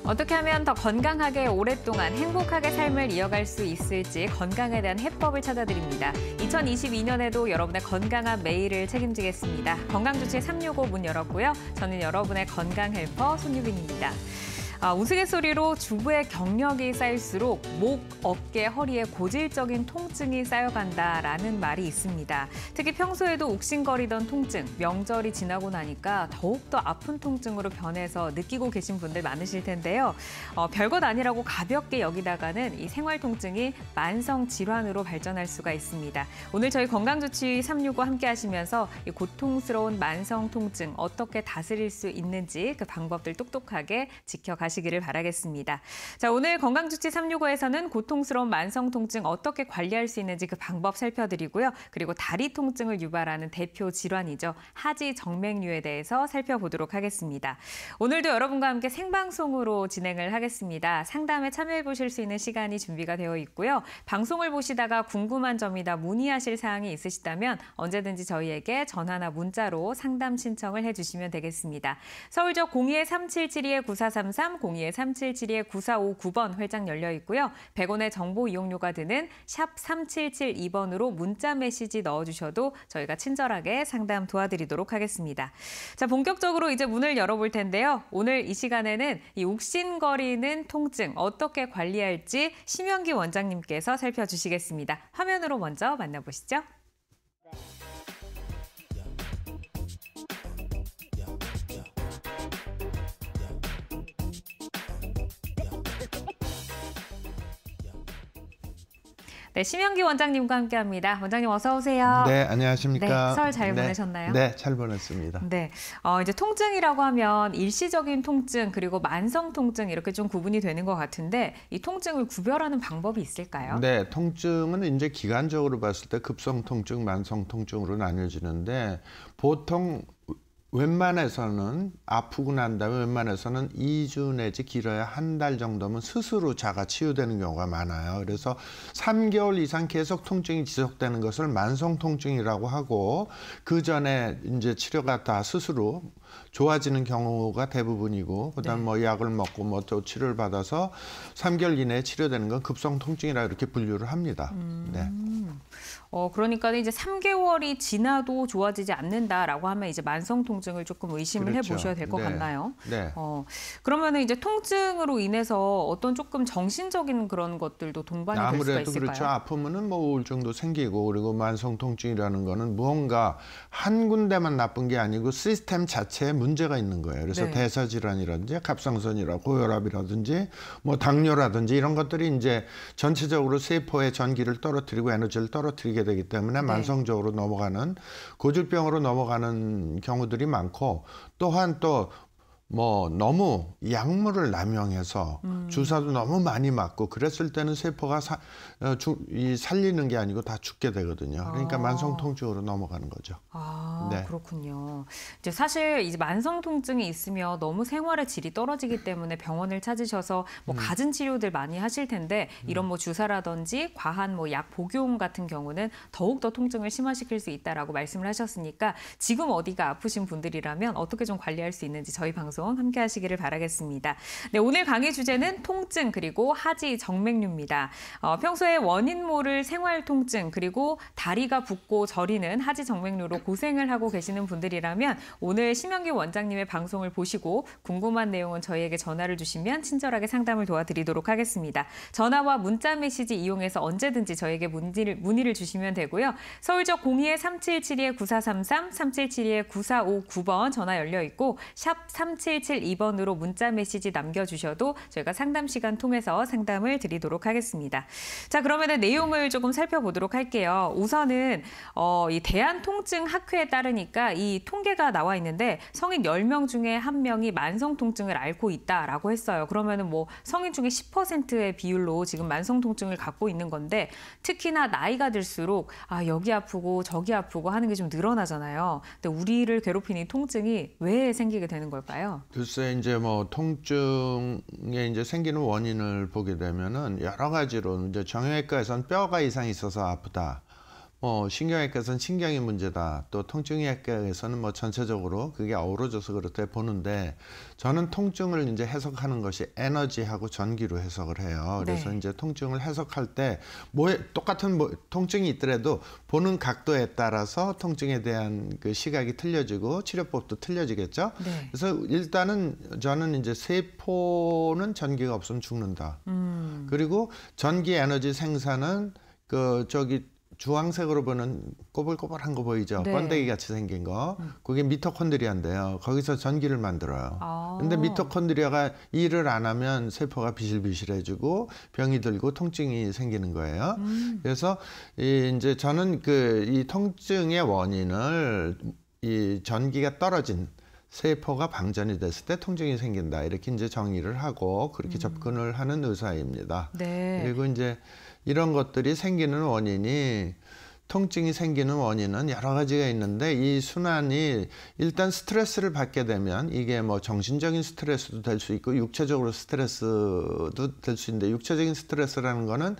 어떻게 하면 더 건강하게 오랫동안 행복하게 삶을 이어갈 수 있을지 건강에 대한 해법을 찾아드립니다. 2022년에도 여러분의 건강한 매일을 책임지겠습니다. 건강주치 365 문 열었고요. 저는 여러분의 건강 헬퍼 손유빈입니다. 우스갯소리로 주부의 경력이 쌓일수록 목, 어깨, 허리에 고질적인 통증이 쌓여간다라는 말이 있습니다. 특히 평소에도 욱신거리던 통증, 명절이 지나고 나니까 더욱더 아픈 통증으로 변해서 느끼고 계신 분들 많으실 텐데요. 별것 아니라고 가볍게 여기다가는 이 생활 통증이 만성 질환으로 발전할 수가 있습니다. 오늘 저희 건강주치 365 함께 하시면서 이 고통스러운 만성 통증 어떻게 다스릴 수 있는지 그 방법들 똑똑하게 지켜가시기를 바라겠습니다. 자, 오늘 건강주치 365에서는 고통스러운 만성 통증 어떻게 관리할 수 있는지 그 방법 살펴드리고요. 그리고 다리 통증을 유발하는 대표 질환이죠. 하지 정맥류에 대해서 살펴보도록 하겠습니다. 오늘도 여러분과 함께 생방송으로 진행을 하겠습니다. 상담에 참여해 보실 수 있는 시간이 준비가 되어 있고요. 방송을 보시다가 궁금한 점이나 문의하실 사항이 있으시다면 언제든지 저희에게 전화나 문자로 상담 신청을 해주시면 되겠습니다. 서울역 02-3772-9433, 02-3772-9459번 회장 열려 있고요. 100원의 정보 이용료가 드는 샵 3772번으로 문자 메시지 넣어주셔도 저희가 친절하게 상담 도와드리도록 하겠습니다. 자, 본격적으로 이제 문을 열어볼 텐데요. 오늘 이 시간에는 이 욱신거리는 통증 어떻게 관리할지 심영기 원장님께서 살펴주시겠습니다. 화면으로 먼저 만나보시죠. 네, 심영기 원장님과 함께합니다. 원장님 어서 오세요. 네, 안녕하십니까. 네, 설 잘 보내셨나요? 네, 잘 보냈습니다. 네, 이제 통증이라고 하면 일시적인 통증 그리고 만성 통증 이렇게 좀 구분이 되는 것 같은데 이 통증을 구별하는 방법이 있을까요? 네, 통증은 이제 기간적으로 봤을 때 급성 통증, 만성 통증으로 나뉘어지는데 보통 웬만해서는 아프고 난 다음에 웬만해서는 2주 내지 길어야 한 달 정도면 스스로 자가 치유되는 경우가 많아요. 그래서 3개월 이상 계속 통증이 지속되는 것을 만성 통증이라고 하고 그 전에 이제 치료가 다 스스로 좋아지는 경우가 대부분이고 그다음 뭐 약을 먹고 뭐 또 치료를 받아서 3개월 이내에 치료되는 건 급성 통증이라 이렇게 분류를 합니다. 네. 그러니까 이제 3개월이 지나도 좋아지지 않는다라고 하면 이제 만성 통증을 조금 의심을 그렇죠. 해보셔야 될 것 같나요? 네. 그러면은 이제 통증으로 인해서 어떤 조금 정신적인 그런 것들도 동반이 될 수가 아무래도 있을까요? 그렇죠. 아프면은 뭐 우울증도 생기고 그리고 만성 통증이라는 거는 무언가 한 군데만 나쁜 게 아니고 시스템 자체에 문제가 있는 거예요. 그래서 네. 대사 질환이라든지 갑상선이라 고혈압이라든지 뭐 당뇨라든지 이런 것들이 이제 전체적으로 세포의 전기를 떨어뜨리고 에너지를 떨어뜨리게 되기 때문에 만성적으로 넘어가는 고질병으로 넘어가는 경우들이 많고 또한 또 뭐 너무 약물을 남용해서 주사도 너무 많이 맞고 그랬을 때는 세포가 살리는 게 아니고 다 죽게 되거든요. 그러니까 만성 통증으로 넘어가는 거죠. 네. 그렇군요. 이제 사실 이제 만성 통증이 있으면 너무 생활의 질이 떨어지기 때문에 병원을 찾으셔서 뭐 갖은 치료들 많이 하실 텐데 이런 뭐 주사라든지 과한 뭐 약 복용 같은 경우는 더욱 더 통증을 심화시킬 수 있다라고 말씀을 하셨으니까 지금 어디가 아프신 분들이라면 어떻게 좀 관리할 수 있는지 저희 방송 함께 하시기를 바라겠습니다. 네, 오늘 강의 주제는 통증 그리고 하지 정맥류입니다. 평소에 원인 모를 생활 통증 그리고 다리가 붓고 저리는 하지 정맥류로 고생을 하고 계시는 분들이라면 오늘 심영기 원장님의 방송을 보시고 궁금한 내용은 저희에게 전화를 주시면 친절하게 상담을 도와드리도록 하겠습니다. 전화와 문자 메시지 이용해서 언제든지 저에게 문의를 주시면 되고요. 서울역 02-3772-9433, 3772-9459번 전화 열려 있고 샵 3772번으로 문자 메시지 남겨주셔도 저희가 상담 시간 통해서 상담을 드리도록 하겠습니다. 자, 그러면 내용을 조금 살펴보도록 할게요. 우선은 이 대한통증학회에 따르니까 이 통계가 나와 있는데 성인 10명 중에 1명이 만성 통증을 앓고 있다라고 했어요. 그러면은 뭐 성인 중에 10%의 비율로 지금 만성 통증을 갖고 있는 건데 특히나 나이가 들수록 여기 아프고 저기 아프고 하는 게 좀 늘어나잖아요. 근데 우리를 괴롭히는 이 통증이 왜 생기게 되는 걸까요? 글쎄 이제 뭐 통증에 이제 생기는 원인을 보게 되면은 여러 가지로 이제 정형외과에서는 뼈가 이상이 있어서 아프다. 신경외과에서는 신경이 문제다. 또 통증의학과에서는 뭐 전체적으로 그게 어우러져서 그렇다 보는데 저는 통증을 이제 해석하는 것이 에너지하고 전기로 해석을 해요. 그래서 네. 이제 통증을 해석할 때 똑같은 통증이 있더라도 보는 각도에 따라서 통증에 대한 그 시각이 틀려지고 치료법도 틀려지겠죠. 네. 그래서 일단은 저는 이제 세포는 전기가 없으면 죽는다. 그리고 전기 에너지 생산은 주황색으로 보는 꼬불꼬불한 거 보이죠? 네. 번데기 같이 생긴 거. 그게 미토콘드리아인데요. 거기서 전기를 만들어요. 근데 미토콘드리아가 일을 안 하면 세포가 비실비실해지고 병이 들고 통증이 생기는 거예요. 그래서 이제 저는 이 통증의 원인을 이 전기가 떨어진 세포가 방전이 됐을 때 통증이 생긴다. 이렇게 이제 정의를 하고 그렇게 접근을 하는 의사입니다. 네. 그리고 이제 이런 것들이 생기는 원인이 통증이 생기는 원인은 여러 가지가 있는데 이 순환이 일단 스트레스를 받게 되면 이게 뭐 정신적인 스트레스도 될 수 있고 육체적으로 스트레스도 될 수 있는데 육체적인 스트레스라는 거는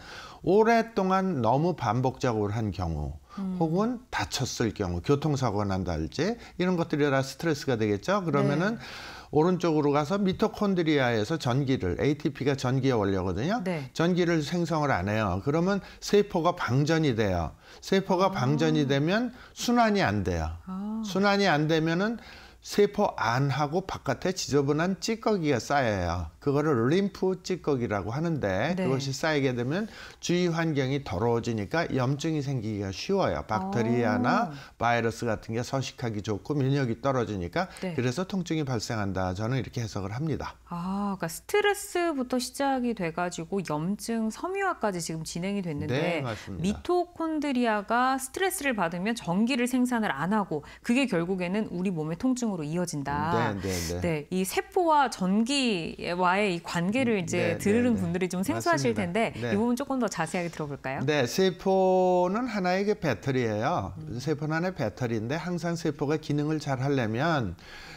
오랫동안 너무 반복적으로 한 경우 혹은 다쳤을 경우 교통사고가 난다든지 이런 것들이 다 스트레스가 되겠죠. 그러면은 오른쪽으로 가서 미토콘드리아에서 전기를 ATP가 전기의 원료거든요. 네. 전기를 생성을 안 해요. 그러면 세포가 방전이 돼요. 세포가 방전이 되면 순환이 안 돼요. 순환이 안 되면은 세포 안하고 바깥에 지저분한 찌꺼기가 쌓여요. 그거를 림프 찌꺼기라고 하는데 네. 그것이 쌓이게 되면 주위 환경이 더러워지니까 염증이 생기기가 쉬워요. 박테리아나 바이러스 같은 게 서식하기 좋고 면역이 떨어지니까 네. 그래서 통증이 발생한다. 저는 이렇게 해석을 합니다. 그러니까 스트레스부터 시작이 돼가지고 염증, 섬유화까지 지금 진행이 됐는데 네, 맞습니다. 미토콘드리아가 스트레스를 받으면 전기를 생산을 안 하고 그게 결국에는 우리 몸의 통증으로 이어진다. 네. 이 세포와 전기와의 이 관계를 이제 들으는 분들이 좀 생소하실 맞습니다. 텐데 네. 이 부분 조금 더 자세하게 들어볼까요? 네, 세포는 하나의 그 배터리예요. 세포는 하나의 배터리인데 항상 세포가 기능을 잘 하려면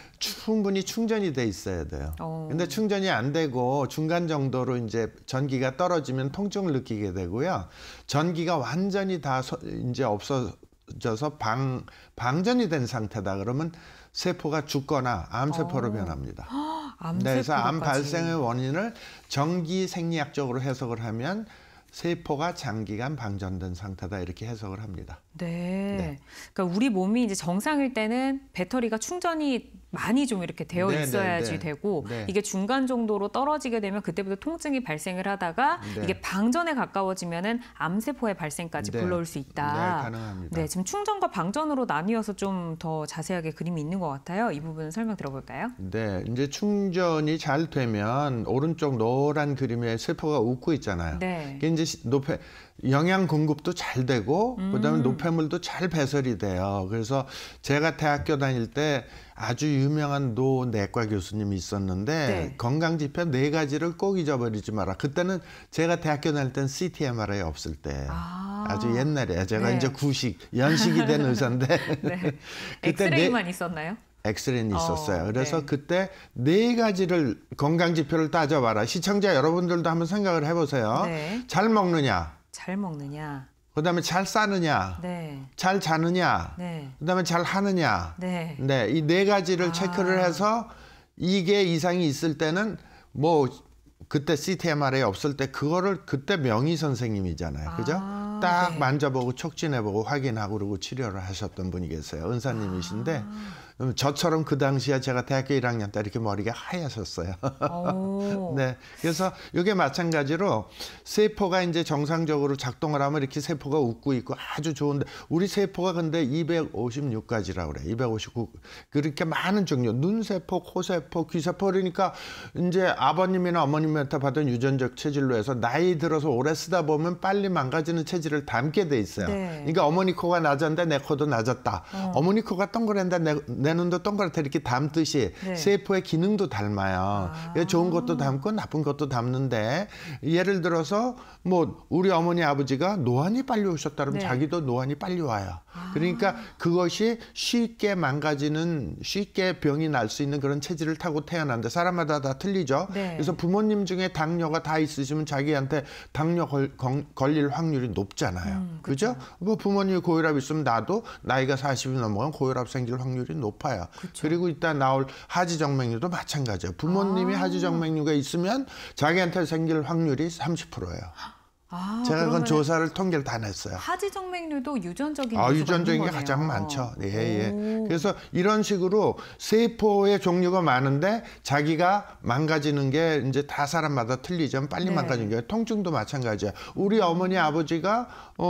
충분히 충전이 돼 있어야 돼요. 근데 충전이 안 되고 중간 정도로 이제 전기가 떨어지면 통증을 느끼게 되고요. 전기가 완전히 다 이제 없어져서 방전이 된 상태다. 그러면 세포가 죽거나 암세포로 변합니다. 그래서 암 발생의 원인을 전기 생리학적으로 해석을 하면 세포가 장기간 방전된 상태다 이렇게 해석을 합니다. 네. 그러니까 우리 몸이 이제 정상일 때는 배터리가 충전이 많이 좀 이렇게 되어 있어야지 되고 이게 중간 정도로 떨어지게 되면 그때부터 통증이 발생을 하다가 이게 방전에 가까워지면은 암세포의 발생까지 불러올 수 있다. 네, 가능합니다. 네, 지금 충전과 방전으로 나뉘어서 좀 더 자세하게 그림이 있는 것 같아요. 이 부분 설명 들어볼까요? 네, 이제 충전이 잘 되면 오른쪽 노란 그림에 세포가 웃고 있잖아요. 네. 이게 이제 영양 공급도 잘 되고 그다음에 노폐물도 잘 배설이 돼요. 그래서 제가 대학교 다닐 때 아주 유명한 노내과 교수님이 있었는데 건강 지표 4가지를 꼭 잊어버리지 마라. 그때는 제가 대학교 다닐 때는 CT, MRI 없을 때 아주 옛날에 제가 이제 연식이 된 의사인데 그때 엑스레이만 있었나요? 엑스레이는 있었어요. 그래서 그때 4가지를 건강 지표를 따져봐라. 시청자 여러분들도 한번 생각을 해보세요. 잘 먹느냐? 잘 먹느냐? 그다음에 잘 싸느냐? 잘 자느냐? 그다음에 잘 하느냐? 이 4가지를 체크를 해서 이게 이상이 있을 때는 뭐 그때 CT, MRI 없을 때 그거를 그때 명의 선생님이잖아요. 그죠? 딱 만져보고 촉진해보고 확인하고 그러고 치료를 하셨던 분이 계세요. 은사님이신데 저처럼 그 당시에 제가 대학교 1학년 때 이렇게 머리가 하얘셨어요. 네, 그래서 이게 마찬가지로 세포가 이제 정상적으로 작동을 하면 이렇게 세포가 웃고 있고 아주 좋은데 우리 세포가 근데 256가지라고 그래. 259 그렇게 많은 종류. 눈세포, 코세포, 귀세포 그러니까 이제 아버님이나 어머님한테 받은 유전적 체질로 해서 나이 들어서 오래 쓰다 보면 빨리 망가지는 체질을 담게 돼 있어요. 그러니까 어머니 코가 낮았는데 내 코도 낮았다. 어머니 코가 동그랬는데 내 레논도 동그랗게 이렇게 담듯이 네. 세포의 기능도 닮아요. 좋은 것도 담고 나쁜 것도 담는데 예를 들어서 뭐 우리 어머니 아버지가 노안이 빨리 오셨다 그러면 네. 자기도 노안이 빨리 와요. 그러니까 그것이 쉽게 망가지는 쉽게 병이 날 수 있는 그런 체질을 타고 태어난데 사람마다 다 틀리죠. 네. 그래서 부모님 중에 당뇨가 다 있으시면 자기한테 당뇨 걸릴 확률이 높잖아요. 그죠? 뭐 부모님이 고혈압 있으면 나도 나이가 40이 넘어가면 고혈압 생길 확률이 높아요. 그쵸. 그리고 이따 나올 하지정맥류도 마찬가지예요. 부모님이 하지정맥류가 있으면 자기한테 생길 확률이 30%예요. 제가 그건 조사를 통계를 다 냈어요. 하지정맥류도 유전적인 요소가 유전적인 있는 게 거네요. 가장 많죠. 예, 예. 오. 그래서 이런 식으로 세포의 종류가 많은데 자기가 망가지는 게 이제 다 사람마다 틀리죠. 빨리 네. 망가지는 게 통증도 마찬가지야. 우리 어머니 아버지가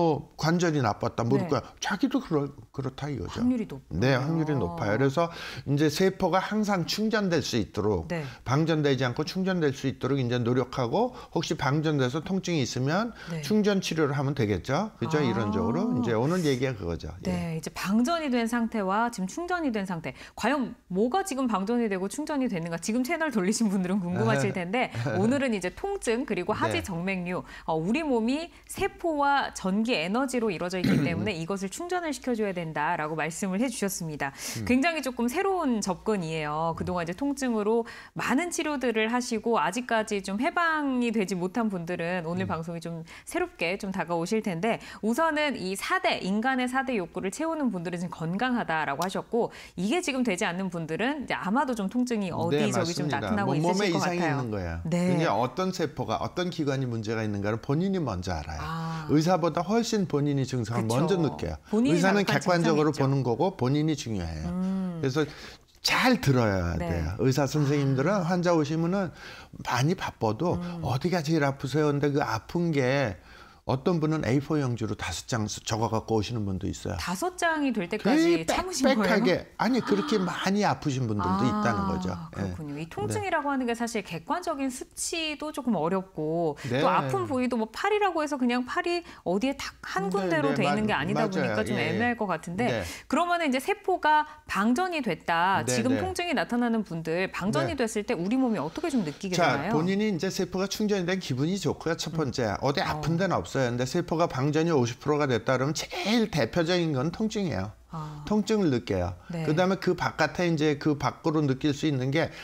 관절이 나빴다, 무릎 네. 자기도 그렇다 이거죠. 확률이 높아요. 네, 확률이 높아요. 그래서 이제 세포가 항상 충전될 수 있도록 네. 방전되지 않고 충전될 수 있도록 이제 노력하고 혹시 방전돼서 통증이 있으면 네. 충전 치료를 하면 되겠죠. 그죠? 이론적으로 이제 오늘 얘기가 그거죠. 네, 이제 방전이 된 상태와 지금 충전이 된 상태. 과연 뭐가 지금 방전이 되고 충전이 되는가? 지금 채널 돌리신 분들은 궁금하실 텐데 오늘은 이제 통증 그리고 하지정맥류. 우리 몸이 세포와 전기 에너지로 이루어져 있기 때문에 이것을 충전을 시켜줘야 된다라고 말씀을 해주셨습니다. 굉장히 조금 새로운 접근이에요. 그동안 이제 통증으로 많은 치료들을 하시고 아직까지 좀 해방이 되지 못한 분들은 오늘 방송이 좀 새롭게 좀 다가오실 텐데 우선은 이 4대, 인간의 4대 욕구를 채우는 분들은 지금 건강하다라고 하셨고 이게 지금 되지 않는 분들은 이제 아마도 좀 통증이 어디저기 좀 나타나고 있으실 몸에 것 이상이 같아요. 있는 거예요. 네. 근데 어떤 세포가 어떤 기관이 문제가 있는가를 본인이 먼저 알아요. 아. 의사보다 훨씬 본인이 증상을 그쵸. 먼저 느껴요. 본인이 의사는 자극한 객관적으로 증상이 보는 거고 본인이 중요해요. 그래서 잘 들어야 네. 돼요. 의사 선생님들은 환자 오시면은 많이 바빠도 어디가 제일 아프세요? 근데 그 아픈 게 어떤 분은 A4 용지로 5장 적어갖고 오시는 분도 있어요. 5장이 될 때까지 참으신 거예요? 아니 그렇게 많이 아프신 분들도 있다는 거죠. 그렇군요. 이 통증이라고 하는 게 사실 객관적인 수치도 조금 어렵고 네. 또 아픈 부위도 뭐 팔이라고 해서 그냥 팔이 어디에 딱 한 군데로 네, 돼 있는 게 아니다 맞아요. 보니까 좀 예, 예. 애매할 것 같은데 네. 그러면은 이제 세포가 방전이 됐다. 네, 지금 네. 통증이 나타나는 분들 방전이 네. 됐을 때 우리 몸이 어떻게 좀 느끼게 자, 되나요? 본인이 이제 세포가 충전이 된 기분이 좋고요. 첫 번째. 어디 아픈 데는 없어요. 근데 세포가 방전이 50%가 됐다 그러면 제일 대표적인 건 통증이에요. 통증을 느껴요. 네. 그다음에 그 바깥에 이제 그 밖으로 느낄 수 있는 게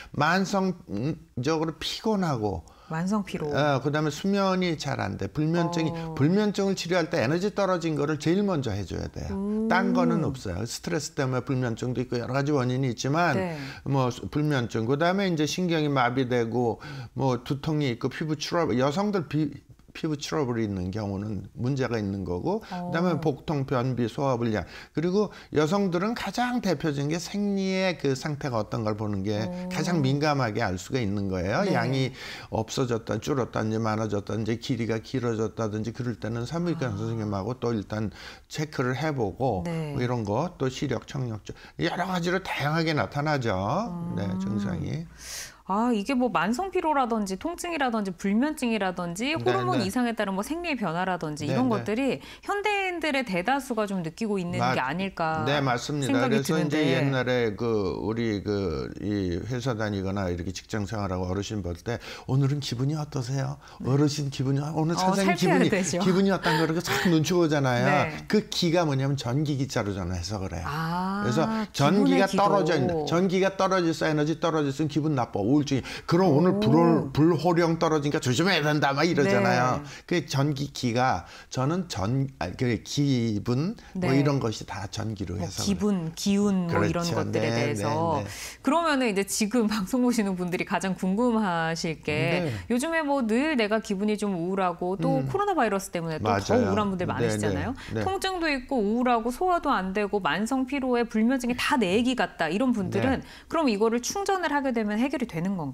만성적으로 피곤하고 만성 피로. 그다음에 수면이 잘 안 돼. 불면증을 치료할 때 에너지 떨어진 거를 제일 먼저 해줘야 돼요. 딴 거는 없어요. 스트레스 때문에 불면증도 있고 여러 가지 원인이 있지만 네. 뭐 불면증, 그다음에 이제 신경이 마비되고 뭐 두통이 있고 피부 출혈, 여성들 피부 트러블이 있는 경우는 문제가 있는 거고 그다음에 복통, 변비, 소화불량 그리고 여성들은 가장 대표적인 게 생리의 그 상태가 어떤 걸 보는 게 가장 민감하게 알 수가 있는 거예요. 네. 양이 없어졌다, 줄었다든지 많아졌다든지 길이가 길어졌다든지 그럴 때는 산부인과 선생님하고 또 일단 체크를 해보고 네. 뭐 이런 거 또 시력, 청력증 여러 가지로 다양하게 나타나죠. 네, 증상이. 이게 뭐 만성 피로라든지 통증이라든지 불면증이라든지 호르몬 네. 이상에 따른 뭐 생리의 변화라든지 네, 이런 네. 것들이 현대인들의 대다수가 좀 느끼고 있는 게 아닐까 네, 맞습니다. 생각이 그래서 드는데. 이제 옛날에 우리 이 회사 다니거나 이렇게 직장 생활하고 어르신 볼 때 오늘은 기분이 어떠세요? 어르신 기분이 오늘 선생님 살펴야 되죠. 기분이 어떤가 그렇게 싹 눈치 보잖아요. 네. 그 기가 뭐냐면 전기기자로 전화해서 그래요. 그래서 기분의 전기가 기도. 떨어져 있는 전기가 떨어져서 에너지 떨어졌으면 기분 나빠. 우울증이. 그럼 오늘 불호령 떨어지니까 조심해야 된다 막 이러잖아요. 네. 그 전기기가 저는 그 기분 뭐 네. 이런 것이 다 전기로 뭐 해서 기분, 기운 뭐 이런 그렇죠. 것들에 네, 대해서 네. 그러면은 이제 지금 방송 보시는 분들이 가장 궁금하실 게 네. 요즘에 뭐 늘 내가 기분이 좀 우울하고 또 코로나 바이러스 때문에 또 더 맞아요. 우울한 분들 많으시잖아요. 네. 통증도 있고 우울하고 소화도 안 되고 만성 피로에 불면증이 다 내 얘기 같다 이런 분들은 네. 그럼 이거를 충전을 하게 되면 해결이 되는 건가요?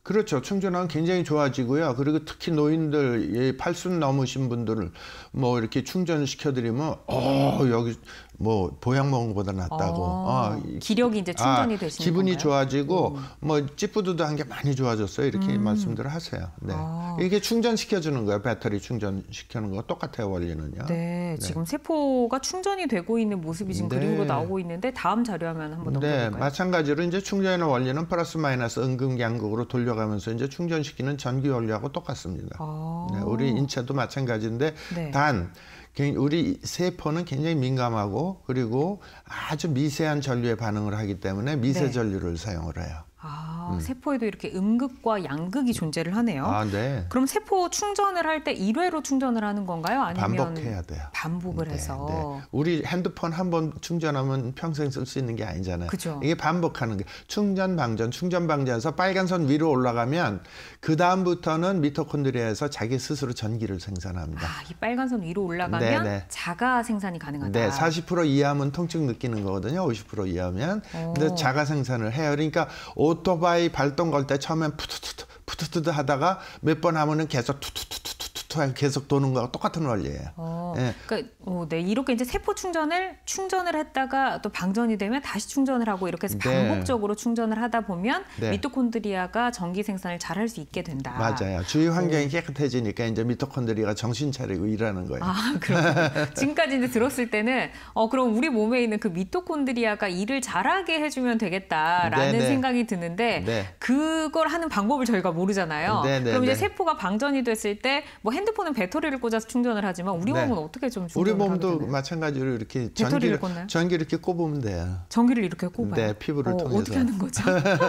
그렇죠. 충전하면 굉장히 좋아지고요. 그리고 특히 노인들, 80 넘으신 분들을 뭐 이렇게 충전시켜드리면, 여기 뭐 보약 먹은 것보다 낫다고. 기력이 이제 충전이 되시는 기분이 건가요? 좋아지고, 뭐 찌뿌드드한 게 많이 좋아졌어요. 이렇게 말씀들을 하세요. 네. 이게 충전시켜주는 거예요. 배터리 충전시키는 거 똑같아요. 원리는요. 네, 지금 세포가 충전이 되고 있는 모습이 지금 그림으로 나오고 있는데 다음 자료 화면 한번 넘겨볼까요? 마찬가지로 이제 충전의 원리는 플러스 마이너스 음극양극으로 돌려가면서 이제 충전시키는 전기 원리하고 똑같습니다. 네, 우리 인체도 마찬가지인데 단 우리 세포는 굉장히 민감하고 그리고 아주 미세한 전류에 반응을 하기 때문에 미세 전류를 사용을 해요. 세포에도 이렇게 음극과 양극이 존재를 하네요. 네. 그럼 세포 충전을 할 때 1회로 충전을 하는 건가요? 아니면 반복해야 돼요. 반복을 해서. 네. 우리 핸드폰 한 번 충전하면 평생 쓸 수 있는 게 아니잖아요. 그죠. 이게 반복하는 게 충전 방전해서 빨간 선 위로 올라가면 그 다음부터는 미토콘드리아에서 자기 스스로 전기를 생산합니다. 이 빨간 선 위로 올라가면 자가 생산이 가능하다. 네, 40% 이하면 통증 느끼는 거거든요. 50% 이하면. 근데 자가 생산을 해요. 그러니까 오토바이 발동 걸 때 처음엔 푸트투트 하다가 몇 번 하면은 계속 투투투투투투 계속 도는 거하고 똑같은 원리예요. 그러니까 이렇게 이제 세포 충전을 했다가 또 방전이 되면 다시 충전을 하고 이렇게 해서 반복적으로 충전을 하다 보면 미토콘드리아가 전기 생산을 잘 할 수 있게 된다. 맞아요. 주위 환경이 깨끗해지니까 이제 미토콘드리아가 정신 차리고 일하는 거예요. 그렇군요. 지금까지 이제 들었을 때는 그럼 우리 몸에 있는 그 미토콘드리아가 일을 잘하게 해주면 되겠다라는 생각이 드는데 그걸 하는 방법을 저희가 모르잖아요. 그럼 이제 세포가 방전이 됐을 때 뭐 핸드폰은 배터리를 꽂아서 충전을 하지만 우리 몸은 어떻게 좀 충전을 우리 몸도 하게 되나요? 마찬가지로 이렇게 전기를 이렇게 꼽으면 돼요. 전기를 이렇게 꼽아요? 네, 피부를 통해서. 어떻게 하는 거죠?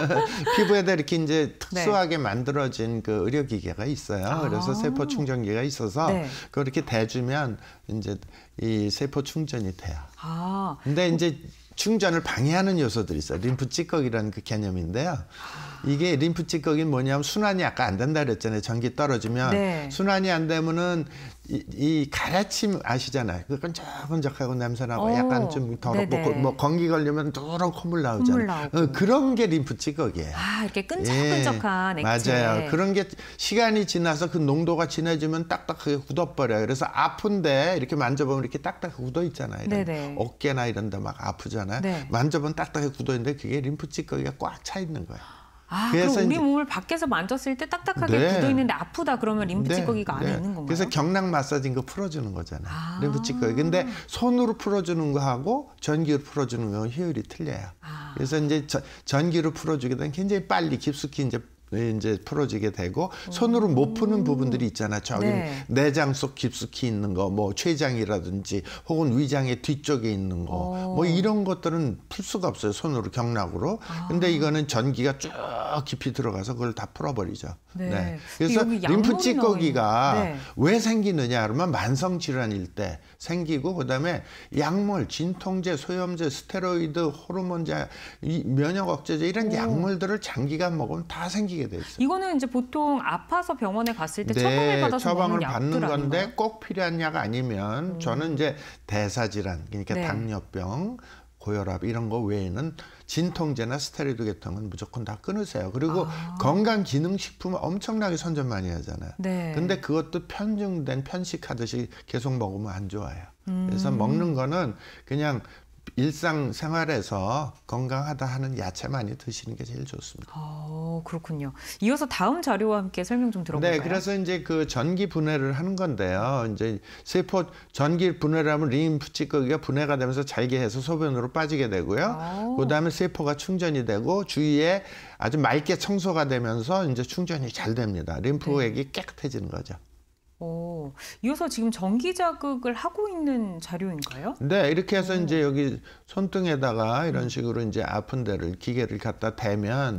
피부에다 이렇게 이제 특수하게 만들어진 그 의료기계가 있어요. 그래서 세포 충전기가 있어서 그렇게 대주면 이제 이 세포 충전이 돼요. 근데 이제 충전을 방해하는 요소들이 있어요. 림프 찌꺼기라는 그 개념인데요. 이게 림프 찌꺼기는 뭐냐면 순환이 아까 안 된다 그랬잖아요. 전기 떨어지면 순환이 안 되면은 이 가래침 아시잖아요. 그 끈적끈적하고 냄새나고 약간 좀 더럽고 뭐 감기 걸리면 누런 콧물 나오잖아요. 그런 게 림프 찌꺼기예요. 이렇게 끈적끈적한 액체. 맞아요. 그런 게 시간이 지나서 그 농도가 진해지면 딱딱하게 굳어버려요. 그래서 아픈데 이렇게 만져보면 이렇게 딱딱하게 굳어 있잖아요. 어깨나 이런 데 막 아프잖아요. 만져보면 딱딱하게 굳어 있는데 그게 림프 찌꺼기가 꽉 차 있는 거예요. 그래서 그럼 우리 몸을 밖에서 만졌을 때 딱딱하게 굳어 있는데 아프다 그러면 림프 찌꺼기가 안에 있는 건가요? 그래서 경락 마사지인 거 풀어주는 거잖아요. 림프 찌꺼기. 근데 손으로 풀어주는 거하고 전기로 풀어주는 거는 효율이 틀려요. 그래서 이제 전기로 풀어주게 되면 굉장히 빨리 깊숙이 이제 풀어지게 되고 손으로 못 푸는 부분들이 있잖아요. 저기 내장 속 깊숙이 있는 거, 뭐 췌장이라든지 혹은 위장의 뒤쪽에 있는 거, 뭐 이런 것들은 풀 수가 없어요. 손으로 경락으로. 근데 이거는 전기가 쭉 깊이 들어가서 그걸 다 풀어버리죠. 그래서 림프 찌꺼기가 왜 생기느냐 그러면 만성 질환일 때 생기고 그다음에 약물, 진통제, 소염제, 스테로이드, 호르몬제, 면역 억제제 이런 약물들을 장기간 먹으면 다 생기게 돼 있어요. 이거는 이제 보통 아파서 병원에 갔을 때 처방을 받아서 처방을 먹는 받는 약들 건데 아닌가요? 꼭 필요한 약 아니면 저는 이제 대사질환, 그러니까 당뇨병, 고혈압 이런 거 외에는 진통제나 스테로이드 계통은 무조건 다 끊으세요. 그리고 건강기능식품은 엄청나게 선전 많이 하잖아요. 근데 그것도 편중된 편식하듯이 계속 먹으면 안 좋아요. 그래서 먹는 거는 그냥 일상생활에서 건강하다 하는 야채 많이 드시는 게 제일 좋습니다. 그렇군요. 이어서 다음 자료와 함께 설명 좀 들어볼까요? 그래서 이제 그 전기 분해를 하는 건데요. 이제 세포 전기 분해를 하면 림프 찌꺼기가 분해가 되면서 잘게해서 소변으로 빠지게 되고요. 그다음에 세포가 충전이 되고 주위에 아주 맑게 청소가 되면서 이제 충전이 잘 됩니다. 림프액이 깨끗해지는 거죠. 이어서 지금 전기 자극을 하고 있는 자료인가요? 네, 이렇게 해서 이제 여기 손등에다가 이런 식으로 이제 아픈 데를 기계를 갖다 대면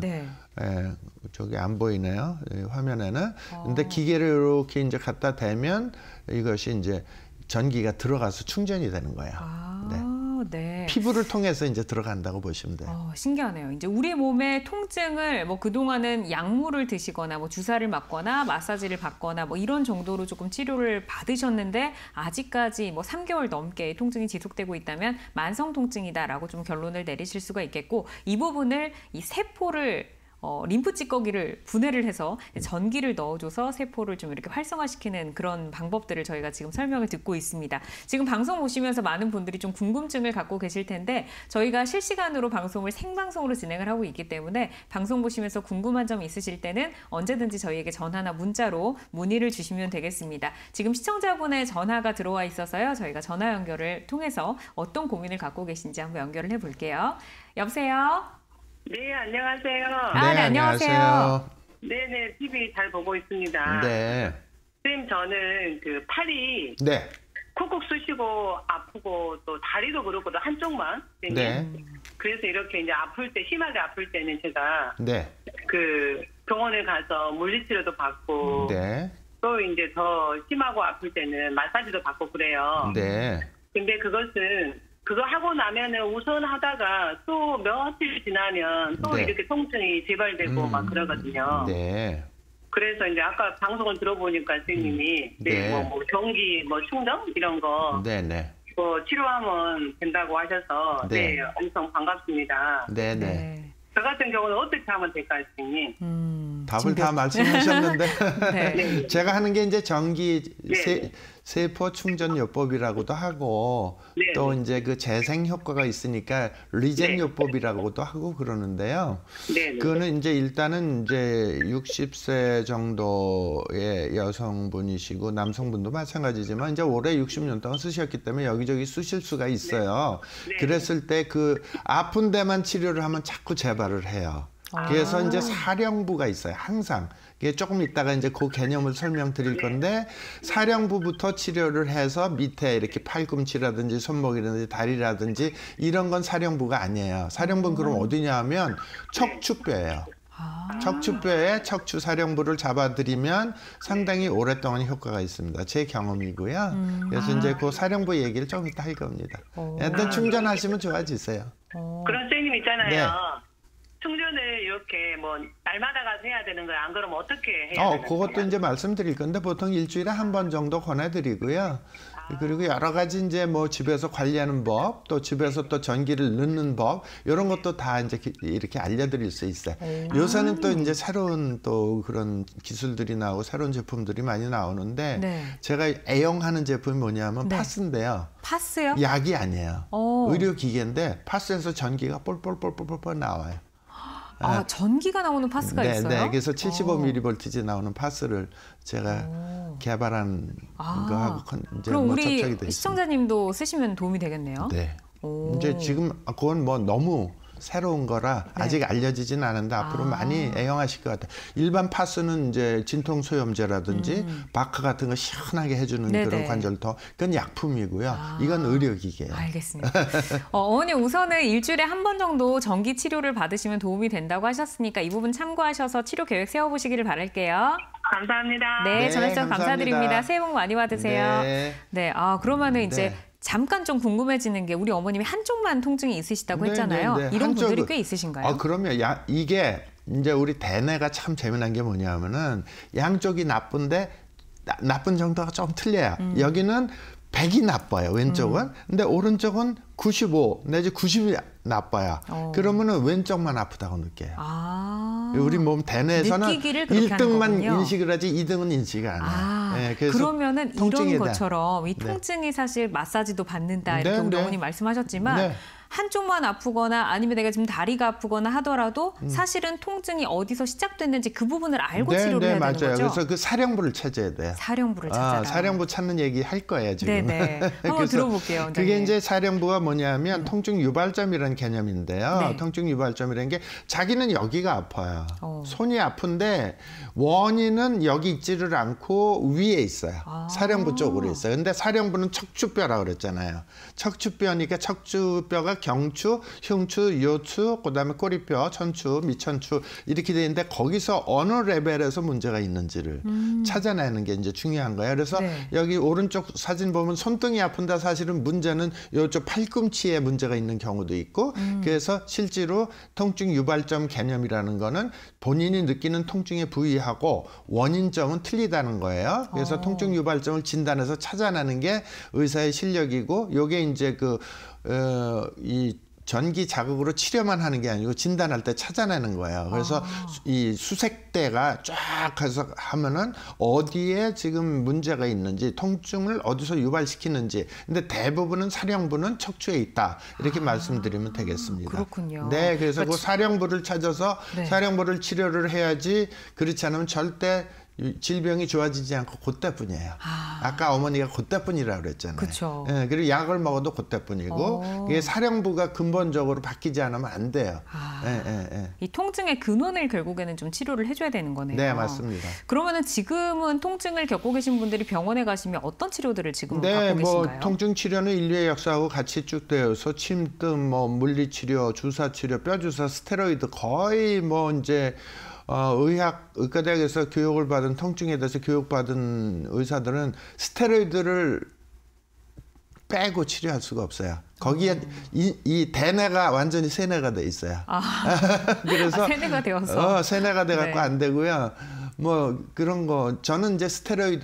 저기 안 보이네요. 화면에는. 근데 기계를 이렇게 이제 갖다 대면 이것이 이제 전기가 들어가서 충전이 되는 거예요. 피부를 통해서 이제 들어간다고 보시면 돼요. 신기하네요. 이제 우리 몸의 통증을 뭐 그동안은 약물을 드시거나 뭐 주사를 맞거나 마사지를 받거나 뭐 이런 정도로 조금 치료를 받으셨는데 아직까지 뭐 3개월 넘게 통증이 지속되고 있다면 만성 통증이다라고 좀 결론을 내리실 수가 있겠고 이 부분을 이 세포를 림프 찌꺼기를 분해를 해서 전기를 넣어줘서 세포를 좀 이렇게 활성화시키는 그런 방법들을 저희가 지금 설명을 듣고 있습니다. 지금 방송 보시면서 많은 분들이 좀 궁금증을 갖고 계실 텐데 저희가 실시간으로 방송을 생방송으로 진행을 하고 있기 때문에 방송 보시면서 궁금한 점 있으실 때는 언제든지 저희에게 전화나 문자로 문의를 주시면 되겠습니다. 지금 시청자분의 전화가 들어와 있어서요. 저희가 전화 연결을 통해서 어떤 고민을 갖고 계신지 한번 연결을 해볼게요. 여보세요? 네, 안녕하세요. 네, 안녕하세요. 네네, TV 잘 보고 있습니다. 네. 선생님, 저는 그 팔이 네. 쿡쿡 쑤시고 아프고 또 다리도 그렇고 또 한쪽만. 선생님. 네. 그래서 이렇게 이제 아플 때, 심하게 아플 때는 제가 네. 그 병원에 가서 물리치료도 받고 네. 또 이제 더 심하고 아플 때는 마사지도 받고 그래요. 네. 근데 그거 하고 나면은 우선 하다가 또 며칠 지나면 또 네. 이렇게 통증이 재발되고 막 그러거든요. 네. 그래서 이제 아까 방송을 들어보니까 선생님이 네. 뭐 전기 충전 이런 거 네. 치료하면 된다고 하셔서 네. 엄청 반갑습니다. 네. 네. 네. 저 같은 경우는 어떻게 하면 될까요, 선생님? 답을 다 말씀하셨는데 네. 제가 하는 게 이제 전기 네. 세포 충전 요법이라고도 하고 네. 또 이제 그 재생 효과가 있으니까 리젠 네. 요법이라고도 하고 그러는데요. 네. 그거는 이제 일단은 이제 60세 정도의 여성분이시고 남성분도 마찬가지지만 이제 올해 60년 동안 쓰셨기 때문에 여기저기 쓰실 수가 있어요. 네. 그랬을 때 그 아픈 데만 치료를 하면 자꾸 재발을 해요. 그래서 이제 사령부가 있어요. 항상. 이게 조금 있다가 이제 그 개념을 설명드릴 건데 사령부부터 치료를 해서 밑에 이렇게 팔꿈치라든지 손목이라든지 다리라든지 이런 건 사령부가 아니에요. 사령부는 그럼 어디냐 하면 척추뼈예요. 척추뼈에 척추 사령부를 잡아들이면 상당히 오랫동안 효과가 있습니다. 제 경험이고요. 그래서 이제 그 사령부 얘기를 좀 이따 할 겁니다. 일단 충전하시면 좋아지세요. 그런 선생님 있잖아요. 네. 충전을 이렇게 날마다 가서 해야 되는 거예요. 안 그러면 어떻게 해야 되는 그것도 거예요? 이제 말씀드릴 건데 보통 일주일에 한 번 정도 권해드리고요. 그리고 여러 가지 이제 집에서 관리하는 법, 또 집에서 또 전기를 넣는 법, 이런 것도 다 이제 이렇게 알려드릴 수 있어요. 요새는 또 이제 새로운 또 그런 기술들이 나오고 새로운 제품들이 많이 나오는데 네. 제가 애용하는 제품이 뭐냐면 네. 파스인데요. 파스요? 약이 아니에요. 오. 의료기계인데 파스에서 전기가 뻘뻘뻘뻘 나와요. 전기가 나오는 파스가 네, 있어요? 네. 그래서 75mV 나오는 파스를 제가 개발한 거하고 이제 그럼 우리 접촉이 돼 있습니다. 시청자님도 쓰시면 도움이 되겠네요. 네. 오. 이제 지금 그건 너무 새로운 거라 네. 아직 알려지진 않은데 앞으로 많이 애용하실 것 같아요. 일반 파스는 이제 진통 소염제라든지 바카 같은 거 시원하게 해주는 네네. 그런 관절토, 그건 약품이고요. 이건 의료기계예요. 알겠습니다. 어머니 우선은 일주일에 한 번 정도 전기 치료를 받으시면 도움이 된다고 하셨으니까 이 부분 참고하셔서 치료 계획 세워보시기를 바랄게요. 감사합니다. 네, 네, 전화 주셔서 감사드립니다. 감사합니다. 새해 복 많이 받으세요. 네. 네, 그러면은 이제 네. 잠깐 좀 궁금해지는 게 우리 어머님이 한쪽만 통증이 있으시다고 네, 했잖아요. 네, 네. 이런 분들이 한쪽은- 꽤 있으신가요? 그러면 이게 이제 우리 대뇌가 참 재미난 게 뭐냐면은 양쪽이 나쁜데 나쁜 정도가 좀 틀려요. 여기는 100이 나빠요, 왼쪽은. 근데 오른쪽은 95 내지 90이 나빠요. 그러면은 왼쪽만 아프다고 느껴요. 우리 몸 대뇌에서는 느끼기를 그렇게 하는 1등만 거군요. 인식을 하지 2등은 인식을 안 해요. 네, 그래서 그러면은 통증에 이런 대한- 것처럼 이 네. 통증이 사실 마사지도 받는다 이렇게 네, 우리 네. 어머님 말씀하셨지만 네. 한쪽만 아프거나 아니면 내가 지금 다리가 아프거나 하더라도 사실은 통증이 어디서 시작됐는지 그 부분을 알고 치료를 해야 맞아요. 되는 거죠? 그래서 그 사령부를 찾아야 돼요. 사령부를 찾아라. 사령부 찾는 얘기 할 거예요, 지금. 네네. 한번 그래서 들어볼게요. 원장님. 그게 이제 사령부가 뭐냐면 통증 유발점이라는 개념인데요. 네. 통증 유발점이라는 게 자기는 여기가 아파요. 어. 손이 아픈데 원인은 여기 있지를 않고 위에 있어요. 사령부 쪽으로 있어요. 근데 사령부는 척추뼈라고 그랬잖아요. 척추뼈니까 척추뼈가 경추, 흉추, 요추, 그다음에 꼬리뼈, 천추, 밑천추 이렇게 돼 있는데 거기서 어느 레벨에서 문제가 있는지를 찾아내는 게 이제 중요한 거예요. 그래서 네. 여기 오른쪽 사진 보면 손등이 아픈데 사실은 문제는 이쪽 팔꿈치에 문제가 있는 경우도 있고 그래서 실제로 통증 유발점 개념이라는 거는 본인이 느끼는 통증의 부위하고 원인점은 틀리다는 거예요. 그래서 통증 유발점을 진단해서 찾아내는 게 의사의 실력이고 요게 이제 이 전기 자극으로 치료만 하는 게 아니고 진단할 때 찾아내는 거예요. 그래서 이 수색대가 쫙 해서 하면은 어디에 지금 문제가 있는지, 통증을 어디서 유발시키는지. 근데 대부분은 사령부는 척추에 있다. 이렇게 말씀드리면 되겠습니다. 그렇군요. 네, 그래서 그 사령부를 찾아서 네. 사령부를 치료를 해야지, 그렇지 않으면 절대 질병이 좋아지지 않고 그때뿐이에요. 아까 어머니가 그때뿐이라고 그랬잖아요. 그쵸. 예, 그리고 약을 먹어도 그때뿐이고 이게 사령부가 근본적으로 바뀌지 않으면 안 돼요. 이 통증의 근원을 결국에는 좀 치료를 해줘야 되는 거네요. 네, 맞습니다. 그러면은 지금은 통증을 겪고 계신 분들이 병원에 가시면 어떤 치료들을 지금 네, 받고 뭐 계신가요? 통증 치료는 인류의 역사하고 같이 쭉 되어서 침뜸, 뭐 물리치료, 주사치료, 뼈주사, 스테로이드 거의 뭐 이제 의과대학에서 교육을 받은, 통증에 대해서 교육받은 의사들은 스테로이드를 빼고 치료할 수가 없어요. 거기에 이 대뇌가 완전히 세뇌가 돼 있어요. 그래서 세뇌가 되어서 세뇌가 돼 갖고 네. 안 되고요. 뭐 그런 거, 저는 이제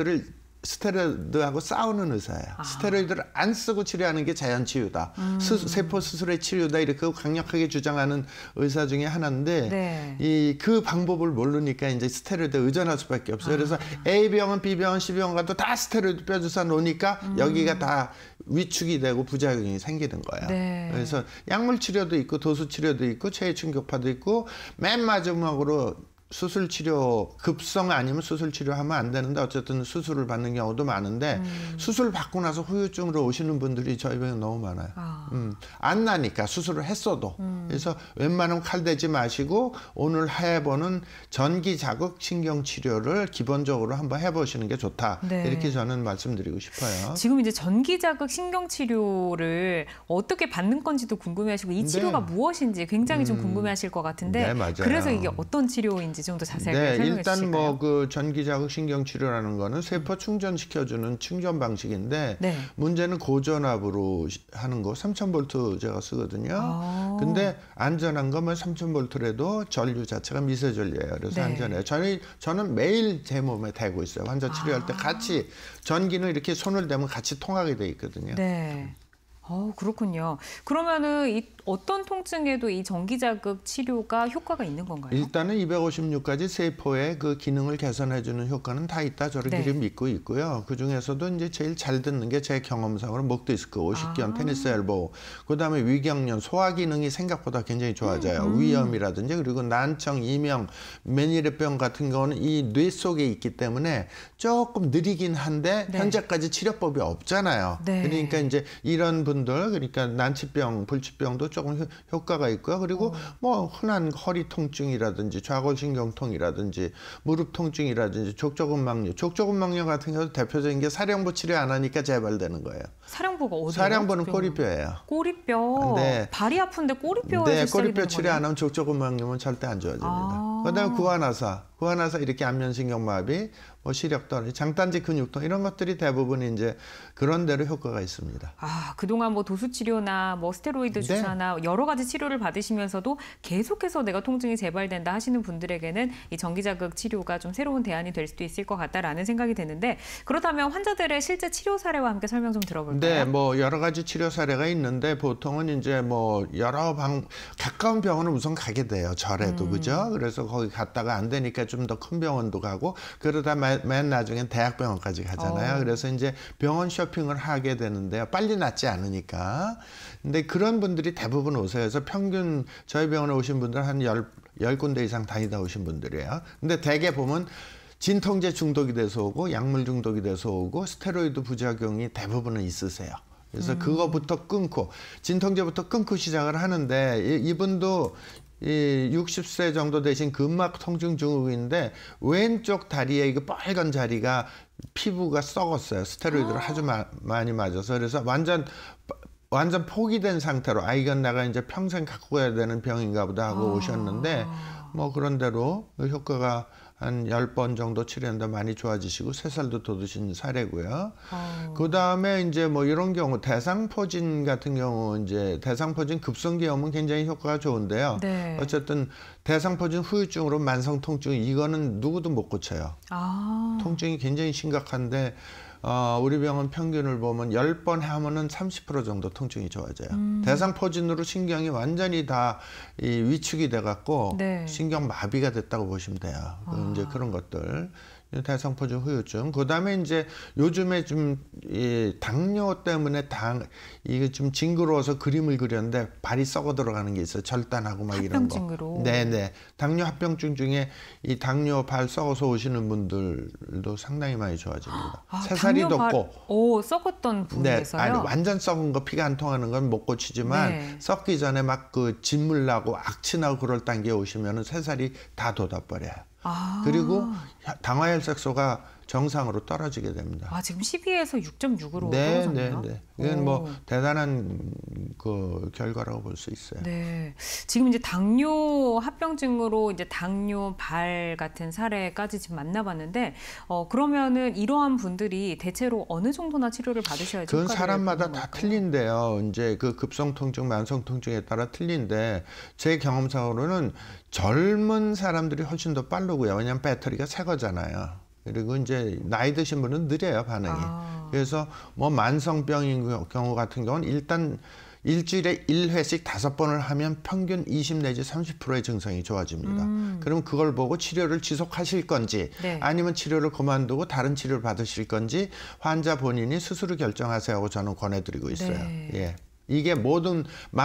스테로이드하고 싸우는 의사예요. 스테로이드를 안 쓰고 치료하는 게 자연치유다. 세포 수술의 치유다. 이렇게 강력하게 주장하는 의사 중에 하나인데 네. 그 방법을 모르니까 이제 스테로이드에 의존할 수밖에 없어요. 그래서 A병원, B병원, C병원 가도 다 스테로이드 뼈주사 놓으니까 여기가 다 위축이 되고 부작용이 생기는 거예요. 네. 그래서 약물 치료도 있고 도수 치료도 있고 체외 충격파도 있고, 맨 마지막으로 수술 치료, 급성 아니면 수술 치료하면 안 되는데 어쨌든 수술을 받는 경우도 많은데 수술 받고 나서 후유증으로 오시는 분들이 저희 병원에 너무 많아요. 안 나니까 수술을 했어도. 그래서 웬만하면 칼 대지 마시고 오늘 해보는 전기 자극 신경 치료를 기본적으로 한번 해보시는 게 좋다. 네. 이렇게 저는 말씀드리고 싶어요. 지금 이제 전기 자극 신경 치료를 어떻게 받는 건지도 궁금해하시고 이 치료가 무엇인지 굉장히 좀 궁금해하실 것 같은데 네, 맞아요. 그래서 이게 어떤 치료인지 좀 더 자세하게 설명해 일단 주실까요? 뭐 그 전기 자극 신경 치료라는 거는 세포 충전시켜주는 충전 방식인데 네. 문제는 고전압으로 하는 거 3000V 제가 쓰거든요. 근데 안전한 거면 3000V라도 전류 자체가 미세 전류예요. 그래서 네. 안전해요. 저는 매일 제 몸에 대고 있어요. 환자 치료할 때 같이 전기는 이렇게 손을 대면 같이 통하게 돼 있거든요. 네. 그렇군요. 그러면은 어떤 통증에도 이 전기 자극 치료가 효과가 있는 건가요? 일단은 256가지 세포의 그 기능을 개선해주는 효과는 다 있다, 저렇게 네. 믿고 있고요. 그 중에서도 이제 제일 잘 듣는 게 제 경험상으로 목 디스크, 오십견, 테니스 엘보우, 그다음에 위경련, 소화 기능이 생각보다 굉장히 좋아져요. 위염이라든지, 그리고 난청, 이명, 메니르병 같은 경우는 이 뇌 속에 있기 때문에 조금 느리긴 한데 네. 현재까지 치료법이 없잖아요. 네. 그러니까 이제 이런 분들, 그러니까 난치병, 불치병도 조금 효과가 있고요. 그리고 뭐 흔한 허리 통증이라든지 좌골신경통이라든지 무릎 통증이라든지 족저근막류 같은 경우 대표적인 게 사령부 치료 안 하니까 재발되는 거예요. 사령부가 어디예요? 사령부는 꼬리뼈예요. 꼬리뼈. 네. 발이 아픈데 꼬리뼈에서 네, 시작이 꼬리뼈 되는 치료 거네요? 안 하면 족저근막류는 절대 안 좋아집니다. 그다음에 구안화사 이렇게 안면신경마비, 뭐 시력도, 장단지 근육통 이런 것들이 대부분 이제 그런 데로 효과가 있습니다. 그동안 뭐 도수 치료나 뭐 스테로이드 주사나 여러 가지 치료를 받으시면서도 계속해서 내가 통증이 재발된다 하시는 분들에게는 이 전기 자극 치료가 좀 새로운 대안이 될 수도 있을 것 같다라는 생각이 드는데, 그렇다면 환자들의 실제 치료 사례와 함께 설명 좀 들어볼까요? 네, 뭐 여러 가지 치료 사례가 있는데 보통은 이제 뭐 가까운 병원을 우선 가게 돼요. 절에도 그죠? 그래서 거기 갔다가 안 되니까 좀 더 큰 병원도 가고, 그러다 맨 나중엔 대학병원까지 가잖아요. 그래서 이제 병원 쇼핑을 하게 되는데요. 빨리 낫지 않으니까. 근데 그런 분들이 대부분 오세요. 그래서 평균 저희 병원에 오신 분들 한 10군데 이상 다니다 오신 분들이에요. 근데 대개 보면 진통제 중독이 돼서 오고, 약물 중독이 돼서 오고, 스테로이드 부작용이 대부분은 있으세요. 그래서 그거부터 끊고, 진통제부터 끊고 시작을 하는데, 이분도 이 60세 정도 되신 근막 통증 증후군인데 왼쪽 다리에 이거 빨간 자리가 피부가 썩었어요. 스테로이드를 아주 많이 맞아서. 그래서 완전 포기된 상태로 이건 내가 이제 평생 갖고 가야 되는 병인가 보다 하고 오셨는데, 뭐 그런 대로 효과가 한 10번 정도 치료했는데 많이 좋아지시고 3살도 더 드신 사례고요. 그 다음에 이제 뭐 이런 경우 대상포진 같은 경우, 이제 대상포진 급성기염은 굉장히 효과가 좋은데요. 네. 어쨌든 대상포진 후유증으로 만성 통증, 이거는 누구도 못 고쳐요. 통증이 굉장히 심각한데 우리 병원 평균을 보면 10번 하면은 30% 정도 통증이 좋아져요. 대상포진으로 신경이 완전히 다 이 위축이 돼갖고 네. 신경 마비가 됐다고 보시면 돼요. 이제 그런 것들. 대상포진 후유증. 그다음에 이제 요즘에 좀 이 당뇨 때문에 이게 좀 징그러워서 그림을 그렸는데 발이 썩어 들어가는 게 있어요. 절단하고 막 이런 거. 합병증으로. 네네. 당뇨 합병증 중에 이 당뇨 발 썩어서 오시는 분들도 상당히 많이 좋아집니다. 새살이 돋고. 썩었던 네, 부분에서요. 아니, 완전 썩은 거 피가 안 통하는 건 못 고치지만 네. 썩기 전에 막 그 진물 나고 악취나고 그럴 단계에 오시면은 새살이 다 돋아버려요. 그리고 당화혈색소가 정상으로 떨어지게 됩니다. 지금 12에서 6.6으로 네, 떨어졌나요? 네, 네. 이건 뭐 대단한 그 결과라고 볼 수 있어요. 네. 지금 이제 당뇨 합병증으로 이제 당뇨 발 같은 사례까지 지금 만나봤는데, 그러면은 이러한 분들이 대체로 어느 정도나 치료를 받으셔야지? 그건 효과를 사람마다 보는 다 걸까요? 틀린데요. 이제 그 급성 통증, 만성 통증에 따라 틀린데 제 경험상으로는 젊은 사람들이 훨씬 더 빠르고요. 왜냐하면 배터리가 새 거잖아요. 그리고 이제 나이 드신 분은 느려요, 반응이. 그래서 뭐 만성병인 경우 같은 경우는 일단 일주일에 1회씩 5번을 하면 평균 20 내지 30%의 증상이 좋아집니다. 그럼 그걸 보고 치료를 지속하실 건지 네. 아니면 치료를 그만두고 다른 치료를 받으실 건지 환자 본인이 스스로 결정하세요 하고 저는 권해드리고 있어요. 네. 예. 이게 모든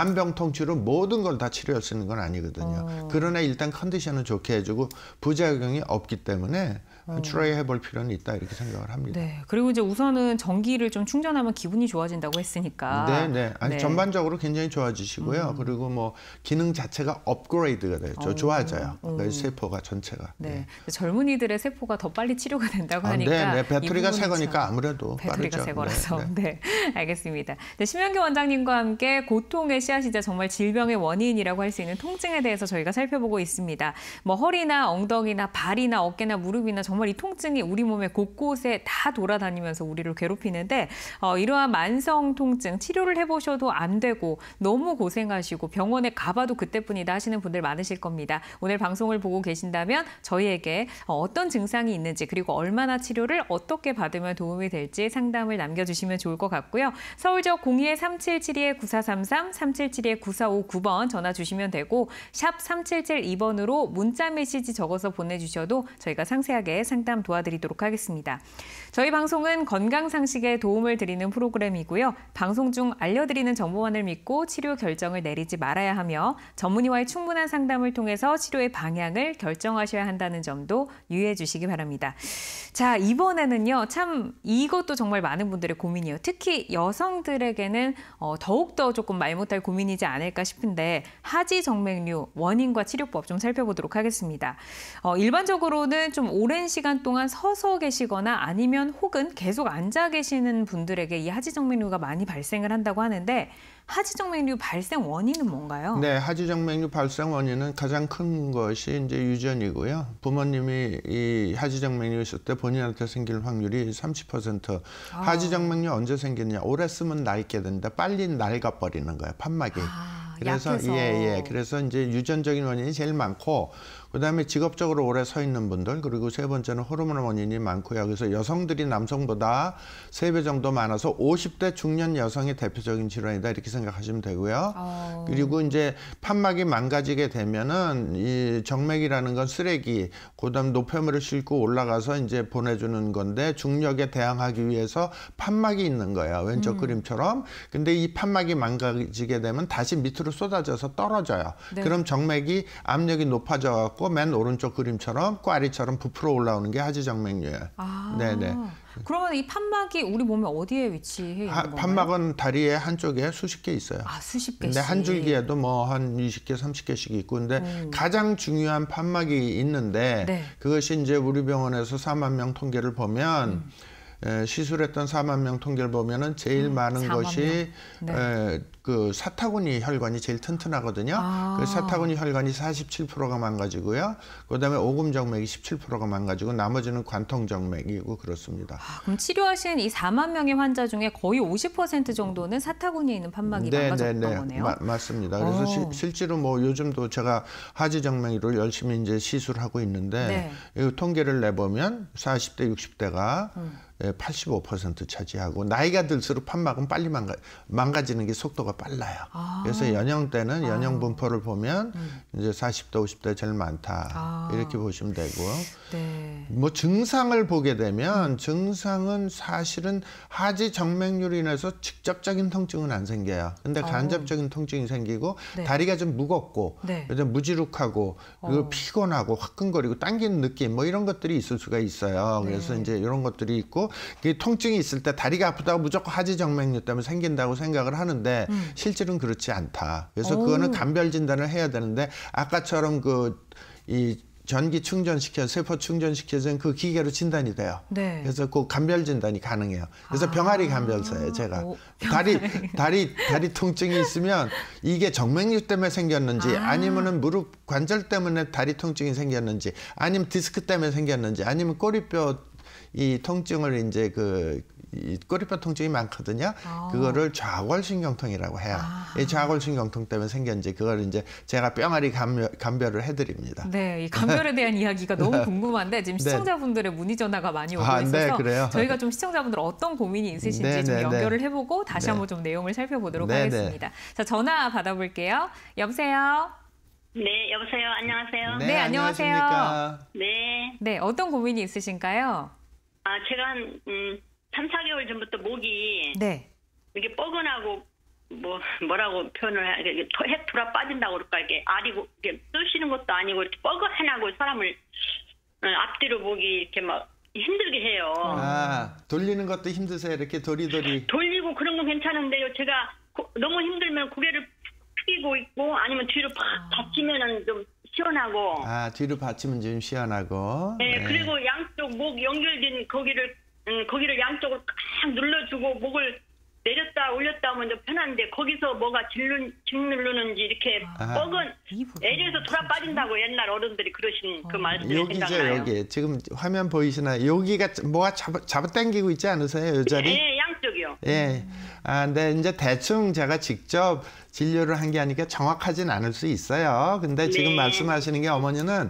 만병통치로 모든 걸 다 치료할 수 있는 건 아니거든요. 그러나 일단 컨디션은 좋게 해주고 부작용이 없기 때문에 트라이 해볼 필요는 있다 이렇게 생각을 합니다. 네. 그리고 이제 우선은 전기를 좀 충전하면 기분이 좋아진다고 했으니까. 네. 아니, 네. 전반적으로 굉장히 좋아지시고요. 그리고 뭐 기능 자체가 업그레이드가 되죠. 좋아져요. 그러니까 세포가 전체가. 네. 젊은이들의 세포가 더 빨리 치료가 된다고 하니까. 네. 배터리가 이 새 부분은 거니까 참 아무래도 배터리가 빠르죠. 새 거라서. 네. 네. 알겠습니다. 네, 심현규 원장님과 함께 고통의 씨앗이자 정말 질병의 원인이라고 할 수 있는 통증에 대해서 저희가 살펴보고 있습니다. 뭐 허리나 엉덩이나 발이나 어깨나 무릎이나 정말 이 통증이 우리 몸의 곳곳에 다 돌아다니면서 우리를 괴롭히는데, 이러한 만성 통증 치료를 해보셔도 안 되고 너무 고생하시고 병원에 가봐도 그때뿐이다 하시는 분들 많으실 겁니다. 오늘 방송을 보고 계신다면 저희에게 어떤 증상이 있는지, 그리고 얼마나 치료를 어떻게 받으면 도움이 될지 상담을 남겨주시면 좋을 것 같고요. 서울지역 02-3772-9433, 3772-9459번 전화 주시면 되고, 샵 3772번으로 문자 메시지 적어서 보내주셔도 저희가 상세하게 상담 도와드리도록 하겠습니다. 저희 방송은 건강상식에 도움을 드리는 프로그램이고요. 방송 중 알려드리는 정보만을 믿고 치료 결정을 내리지 말아야 하며, 전문의와의 충분한 상담을 통해서 치료의 방향을 결정하셔야 한다는 점도 유의해 주시기 바랍니다. 자, 이번에는요. 참 이것도 정말 많은 분들의 고민이에요. 특히 여성들에게는 더욱더 조금 말 못할 고민이지 않을까 싶은데, 하지정맥류 원인과 치료법 좀 살펴보도록 하겠습니다. 일반적으로는 좀 오랜 시간 동안 서서 계시거나 아니면 혹은 계속 앉아 계시는 분들에게 이 하지정맥류가 많이 발생을 한다고 하는데, 하지정맥류 발생 원인은 뭔가요? 네, 하지정맥류 발생 원인은 가장 큰 것이 이제 유전이고요. 부모님이 이 하지정맥류 있을 때 본인한테 생길 확률이 30%. 하지정맥류 언제 생기느냐? 오래 쓰면 낡게 된다. 빨리 낡아 버리는 거예요. 판막이. 그래서 약해서. 그래서 이제 유전적인 원인이 제일 많고, 그다음에 직업적으로 오래 서 있는 분들, 그리고 세 번째는 호르몬 원인이 많고요. 그래서 여성들이 남성보다 3배 정도 많아서 50대 중년 여성의 대표적인 질환이다 이렇게 생각하시면 되고요. 그리고 이제 판막이 망가지게 되면은 이 정맥이라는 건 쓰레기, 그다음 노폐물을 싣고 올라가서 이제 보내주는 건데, 중력에 대항하기 위해서 판막이 있는 거예요. 왼쪽 그림처럼. 근데 이 판막이 망가지게 되면 다시 밑으로 쏟아져서 떨어져요. 네. 그럼 정맥이 압력이 높아져 갖고 맨 오른쪽 그림처럼 꽈리처럼 부풀어 올라오는 게 하지정맥류예요. 네네. 그러면 이 판막이 우리 몸에 어디에 위치해 있는 건가요? 판막은 다리의 한쪽에 수십 개 있어요. 수십 개씩. 근데 한 줄기에도 뭐 한 20개, 30개씩 있고, 근데 가장 중요한 판막이 있는데, 네. 그것이 이제 우리 병원에서 4만 명 통계를 보면 시술했던 4만 명 통계를 보면은 제일 많은 4만 것이 명. 네. 그 사타구니 혈관이 제일 튼튼하거든요. 그 사타구니 혈관이 47%가 망가지고요. 그다음에 오금정맥이 17%가 망가지고 나머지는 관통정맥이고 그렇습니다. 그럼 치료하신 이 4만 명의 환자 중에 거의 50% 정도는 사타구니에 있는 판막이 망가졌던 거네요. 맞습니다. 그래서 실제로 뭐 요즘도 제가 하지정맥으로 열심히 이제 시술하고 있는데 이 통계를 내보면 40대, 60대가 85% 차지하고 나이가 들수록 판막은 빨리 망가지는 게 속도가 빨라요. 그래서 연령 때는 연령 분포를 보면 이제 40대, 50대 제일 많다. 이렇게 보시면 되고요. 뭐 증상을 보게 되면 증상은 사실은 하지 정맥류로 인해서 직접적인 통증은 안 생겨요. 근데 간접적인 통증이 생기고 다리가 좀 무겁고 무지룩하고 그리고 피곤하고 화끈거리고 당기는 느낌 뭐 이런 것들이 있을 수가 있어요. 그래서 이제 이런 것들이 있고 그 통증이 있을 때 다리가 아프다고 무조건 하지 정맥류 때문에 생긴다고 생각을 하는데 실제로는 그렇지 않다. 그래서 그거는 감별 진단을 해야 되는데 아까처럼 이 전기 충전시켜 세포 충전시켜서 그 기계로 진단이 돼요. 그래서 그 감별 진단이 가능해요. 그래서 병아리 감별사예요. 제가 다리 통증이 있으면 이게 정맥류 때문에 생겼는지 아니면은 무릎 관절 때문에 다리 통증이 생겼는지 아니면 디스크 때문에 생겼는지 아니면 꼬리뼈 이 통증을 이제 이 꼬리뼈 통증이 많거든요. 그거를 좌골신경통이라고 해요. 이 좌골신경통 때문에 생겼는지 그걸 이제 제가 병아리 감별을 해드립니다. 네, 이 감별에 대한 이야기가 너무 궁금한데 지금 시청자분들의 문의 전화가 많이 오고 있어서 그래요? 저희가 좀 시청자분들 어떤 고민이 있으신지 좀 연결을 해보고 다시 한번 좀 내용을 살펴보도록 하겠습니다. 자, 전화 받아볼게요. 여보세요? 네, 여보세요. 안녕하세요. 네, 안녕하세요. 안녕하십니까? 네, 어떤 고민이 있으신가요? 제가 한 3, 4개월 전부터 목이 이게 뻐근하고 뭐라고 표현을 해, 핵 돌아 빠진다고 그럴까 이게 알이고 이게 쑤시는 것도 아니고 이렇게 뻐근하고 사람을 앞뒤로 목이 이렇게 막 힘들게 해요. 돌리는 것도 힘드세요? 이렇게 도리도리 돌리고 그런 건 괜찮은데요. 제가 너무 힘들면 고개를 숙이고 있고 아니면 뒤로 팍 받치면은 좀 시원하고. 뒤로 받치면 좀 시원하고. 네, 그리고 양쪽 목 연결된 거기를 양쪽을 꽉 눌러주고 목을 내렸다 올렸다 하면 좀 편한데 거기서 뭐가 짓누르는지 이렇게 뻐근 애려서 돌아 빠진다고 옛날 어른들이 그러신 그 말씀이 생각나요. 여기 지금 화면 보이시나요? 여기가 뭐가 잡아당기고 있지 않으세요? 이 자리? 네, 양쪽이요. 예. 근데 이제 대충 제가 직접 진료를 한 게 아니니까 정확하진 않을 수 있어요. 근데 지금 말씀하시는 게 어머니는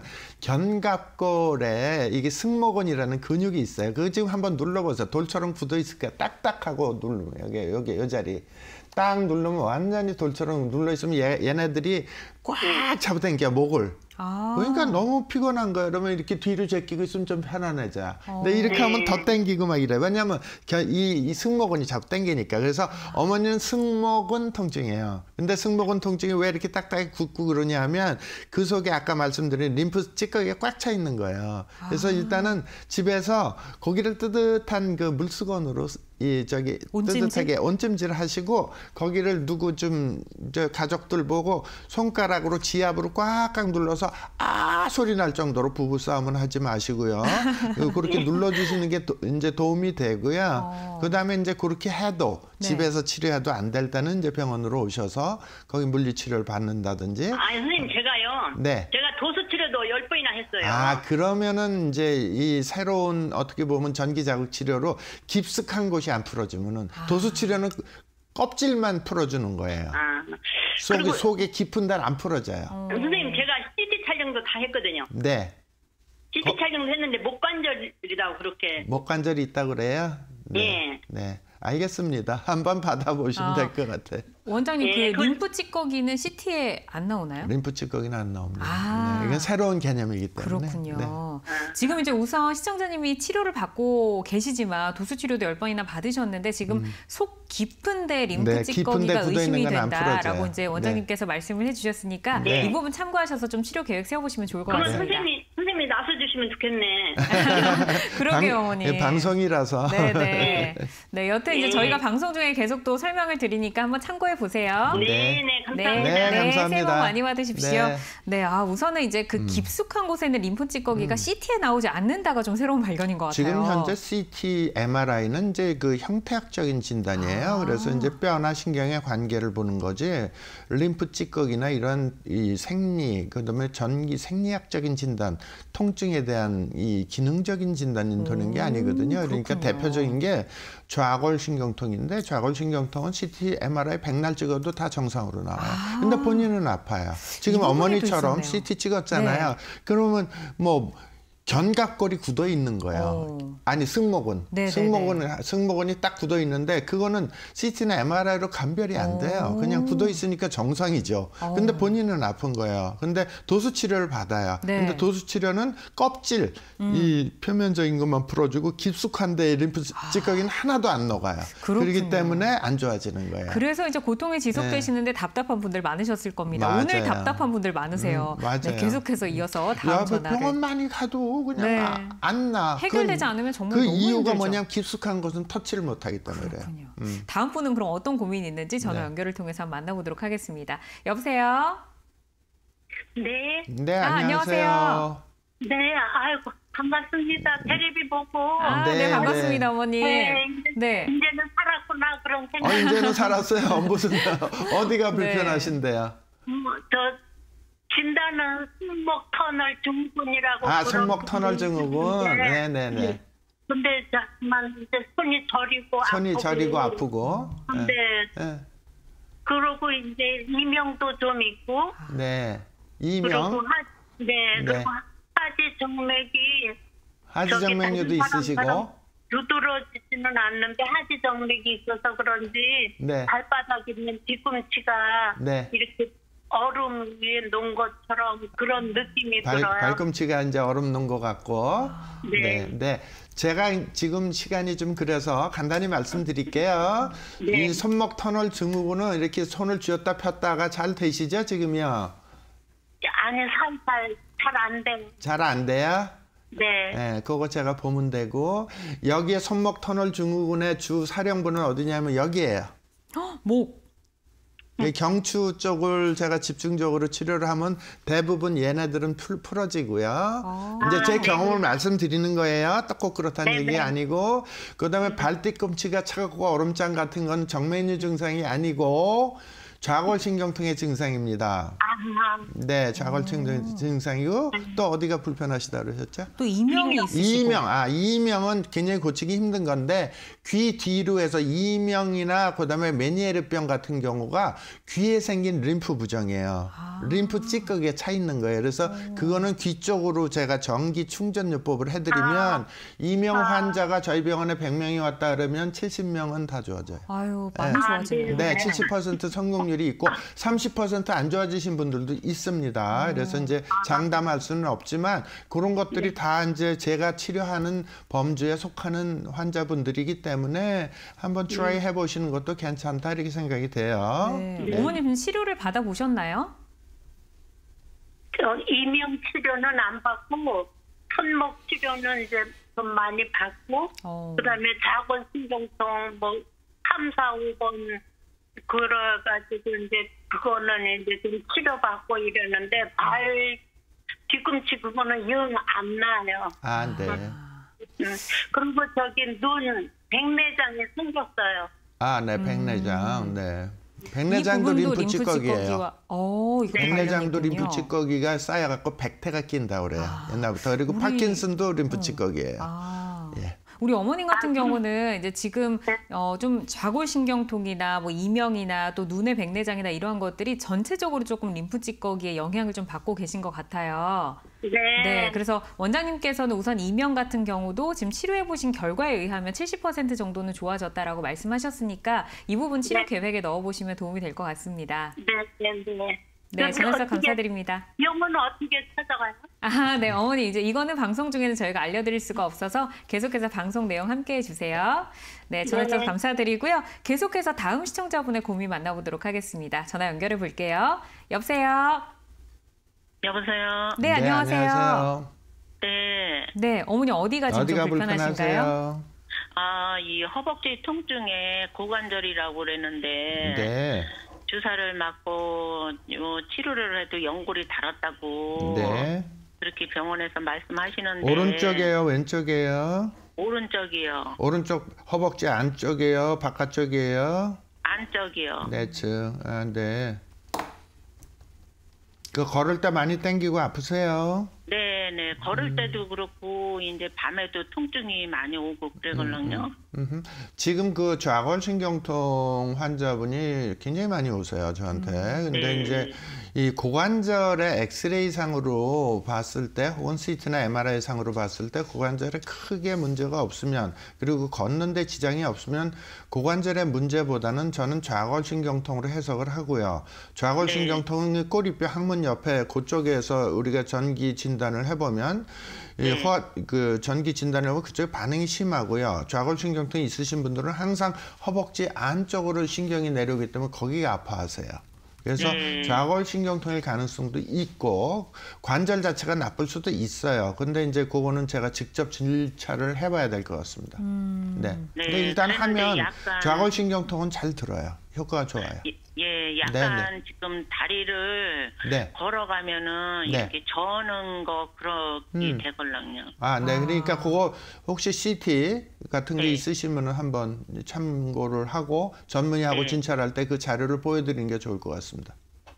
견갑골에 이게 승모근이라는 근육이 있어요. 그거 지금 한번 눌러보세요. 돌처럼 굳어 있을 거예요. 딱딱하고 누르면 여기 이 자리 딱 누르면 완전히 돌처럼 눌러 있으면 얘네들이 꽉 잡아당겨 목을. 그러니까 너무 피곤한 거예요. 그러면 이렇게 뒤로 제끼고 있으면 좀 편안해져. 근데 이렇게 하면 더 당기고 막 이래. 왜냐하면 이 승모근이 자꾸 당기니까. 그래서 어머니는 승모근 통증이에요. 근데 승모근 통증이 왜 이렇게 딱딱하게 굳고 그러냐 하면 그 속에 아까 말씀드린 림프 찌꺼기가 꽉 차 있는 거예요. 그래서 일단은 집에서 고기를 뜨뜻한 그 물수건으로 뜨뜻하게 온찜질을 하시고 거기를 누구 좀 가족들 보고 손가락으로 지압으로 꽉꽉 눌러서 소리 날 정도로 부부싸움은 하지 마시고요. 그렇게 눌러주시는 게 이제 도움이 되고요. 그다음에 이제 그렇게 해도 집에서 치료해도 안 될 때는 이제 병원으로 오셔서 거기 물리치료를 받는다든지. 선생님 제가요. 제가 도수 치료도 10번이나 했어요. 그러면은 이제 이 새로운 어떻게 보면 전기자극 치료로 깊숙한 곳이 안 풀어지면은 도수 치료는 껍질만 풀어주는 거예요. 속에 깊은 데는 안 풀어져요. 선생님 제가 CT 촬영도 다 했거든요. CT 촬영도 했는데 목관절이라고 그렇게. 목관절이 있다고 그래요? 네. 알겠습니다. 한번 받아보시면 될 것 같아요. 원장님, 그 림프 찌꺼기는 CT에 안 나오나요? 림프 찌꺼기는 안 나옵니다. 이건 새로운 개념이기 때문에. 그렇군요. 지금 이제 우선 시청자님이 치료를 받고 계시지만 도수 치료도 10번이나 받으셨는데 지금 속 깊은 데 림프 찌꺼기가 의심이 된다라고 이제 원장님께서 말씀을 해주셨으니까 이 부분 참고하셔서 좀 치료 계획 세워보시면 좋을 것 같습니다. 선생님이 나서주시면 좋겠네. 그러게요, 어머니. 방송이라서. 네네. 네, 여튼 이제 저희가 방송 중에 계속 또 설명을 드리니까 한번 참고해 보세요. 네, 감사합니다. 네, 감사합니다. 새해 복 많이 받으십시오. 네. 네, 우선은 이제 그 깊숙한 곳에 있는 림프 찌꺼기가 CT에 나오지 않는다가 좀 새로운 발견인 것 같아요. 지금 현재 CT, MRI는 이제 그 형태학적인 진단이에요. 그래서 이제 뼈나 신경의 관계를 보는 거지, 림프 찌꺼기나 이런 이 생리, 그다음에 전기 생리학적인 진단, 통증에 대한 이 기능적인 진단이 되는 게 아니거든요. 그러니까 대표적인 게 좌골신경통인데, 좌골신경통은 CT, MRI 백날 찍어도 다 정상으로 나와요. 근데 본인은 아파요. 지금 어머니처럼 CT 찍었잖아요. 네. 그러면 뭐 견갑골이 굳어 있는 거예요. 아니, 승모근. 승모근이 딱 굳어 있는데, 그거는 CT나 MRI로 감별이 안 돼요. 그냥 굳어 있으니까 정상이죠. 근데 본인은 아픈 거예요. 근데 도수 치료를 받아요. 근데 도수 치료는 껍질, 이 표면적인 것만 풀어주고 깊숙한 데에 림프 찌꺼기는 하나도 안 녹아요. 그렇기 때문에 안 좋아지는 거예요. 그래서 이제 고통이 지속되시는데 답답한 분들 많으셨을 겁니다. 맞아요. 오늘 답답한 분들 많으세요. 맞아요. 네, 계속해서 이어서 다음 전화를. 병원 많이 가도 그냥 안 나. 해결되지 않으면 정말 너무 이유가 힘들죠. 뭐냐면 깊숙한 것은 터치를 못하기 때문에 그래요. 다음 분은 그럼 어떤 고민이 있는지 전화 연결을 통해서 한번 만나보도록 하겠습니다. 여보세요? 네. 네, 안녕하세요. 네, 아이고 반갑습니다. 텔레비 보고. 네, 반갑습니다, 어머니. 네. 이제는 살았구나 그런 생각. 이제는 살았어요. 무슨 어디가 불편하신데요? 저 진단은 손목 터널 증후군이라고. 손목 터널 증후군. 네네네. 근데 자꾸만 이제 손이 저리고 아프고. 근데 그러고 이제 이명도 좀 있고. 네. 이명. 그리고 하지정맥류도 있으시고. 두드러지지는 않는데 하지정맥이 있어서 그런지 발바닥에 있는 뒤꿈치가 이렇게 얼음 위에 놓은 것처럼 그런 느낌이 들어요. 발꿈치가 이제 얼음 놓은 것 같고. 네. 제가 지금 시간이 좀 그래서 간단히 말씀드릴게요. 이 손목 터널 증후군은 이렇게 손을 쥐었다 폈다가 잘 되시죠, 지금요? 아니, 살살 잘 안 돼요. 잘 안 돼요? 네, 그거 제가 보면 되고, 여기에 손목 터널 증후군의 주 사령부는 어디냐면 여기예요. 목. 경추 쪽을 제가 집중적으로 치료를 하면 대부분 얘네들은 풀어지고요. 이제 제 경험을 말씀드리는 거예요. 꼭 그렇다는 얘기 아니고, 그다음에 발뒤꿈치가 차갑고 얼음장 같은 건 정맥류 증상이 아니고 좌골신경통의 증상입니다. 네, 좌골신경 증상이고, 또 어디가 불편하시다 그러셨죠? 또 이명이 있으시고. 이명은 굉장히 고치기 힘든 건데, 귀 뒤로 해서 이명이나 그다음에 메니에르병 같은 경우가 귀에 생긴 림프 부종이에요. 림프 찌꺼기에 차 있는 거예요. 그래서 그거는 귀 쪽으로 제가 전기 충전요법을 해드리면 이명 환자가 저희 병원에 100명이 왔다 그러면 70명은 다 좋아져요. 아유, 많이 좋아지네요. 네, 70% 성공률이 있고 30% 안 좋아지신 분들도 있습니다. 그래서 이제 장담할 수는 없지만 그런 것들이 다 이제 제가 치료하는 범주에 속하는 환자분들이기 때문에 한번 트라이 해보시는 것도 괜찮다 이렇게 생각이 돼요. 어머님 치료를 받아보셨나요? 이명 치료는 안 받고 손목 치료는 이제 좀 많이 받고 그다음에 자골신경통 뭐 3, 4, 5번 그래가지고 이제 그거는 이제 좀 치료받고 이러는데 발 뒤꿈치 그거는 영 안 나요. 네. 그리고 저기 눈 백내장이 생겼어요. 네, 백내장. 네. 백내장도 림프 찌꺼기예요. 백내장도 림프 찌꺼기가 쌓여갖고 백태가 낀다고 그래요. 옛날부터. 그리고 파킨슨도 림프 찌꺼기예요. 우리 어머님 같은 경우는 이제 지금 좀 좌골신경통이나 뭐 이명이나 또 눈의 백내장이나 이러한 것들이 전체적으로 조금 림프 찌꺼기에 영향을 좀 받고 계신 것 같아요. 네, 그래서 원장님께서는 우선 이명 같은 경우도 지금 치료해보신 결과에 의하면 70% 정도는 좋아졌다라고 말씀하셨으니까 이 부분 치료 계획에 넣어보시면 도움이 될 것 같습니다. 네, 전화해서 감사드립니다. 병원은 어떻게 찾아가요? 네, 어머니 이제 이거는 방송 중에는 저희가 알려드릴 수가 없어서 계속해서 방송 내용 함께해 주세요. 네, 전화해서 감사드리고요. 계속해서 다음 시청자분의 고민 만나보도록 하겠습니다. 전화 연결해 볼게요. 여보세요? 여보세요? 네, 안녕하세요. 네. 네, 어머니 어디가 지금 좀 어디가 불편하신가요? 불편하세요? 이 허벅지 통증에 고관절이라고 그랬는데 네. 주사를 맞고 치료를 해도 연골이 닳았다고 네. 그렇게 병원에서 말씀하시는데 오른쪽이에요, 왼쪽이에요? 오른쪽이요. 오른쪽 허벅지 안쪽이에요, 바깥쪽이에요? 안쪽이요. 내측. 아, 네. 그 걸을 때 많이 당기고 아프세요? 네네. 걸을 때도 그렇고 이제 밤에도 통증이 많이 오고 그러걸랑요. 지금 그 좌골신경통 환자분이 굉장히 많이 오세요, 저한테. 근데 네. 이제 이 고관절의 엑스레이 상으로 봤을 때 혹은 CT나 MRI 상으로 봤을 때 고관절에 크게 문제가 없으면 그리고 걷는데 지장이 없으면 고관절의 문제보다는 저는 좌골신경통으로 해석을 하고요. 좌골신경통은 꼬리뼈 항문 옆에 그쪽에서 우리가 전기 진단을 해보면 그 전기 진단을 하면 그쪽에 반응이 심하고요. 좌골신경통이 있으신 분들은 항상 허벅지 안쪽으로 신경이 내려오기 때문에 거기가 아파하세요. 그래서 좌골신경통일 가능성도 있고 관절 자체가 나쁠 수도 있어요. 근데 이제 그거는 제가 직접 진찰을 해봐야 될 것 같습니다. 네. 근데 일단 하면 좌골신경통은 잘 들어요. 효과가 좋아요. 예, 약간 지금 다리를 걸어가면은 이렇게 저는 거 그렇게 되걸랑요. 아, 네. 그러니까 그거 혹시 CT 같은 게 있으시면은 한번 참고를 하고 전문의하고 진찰할 때 그 자료를 보여드리는 게 좋을 것 같습니다.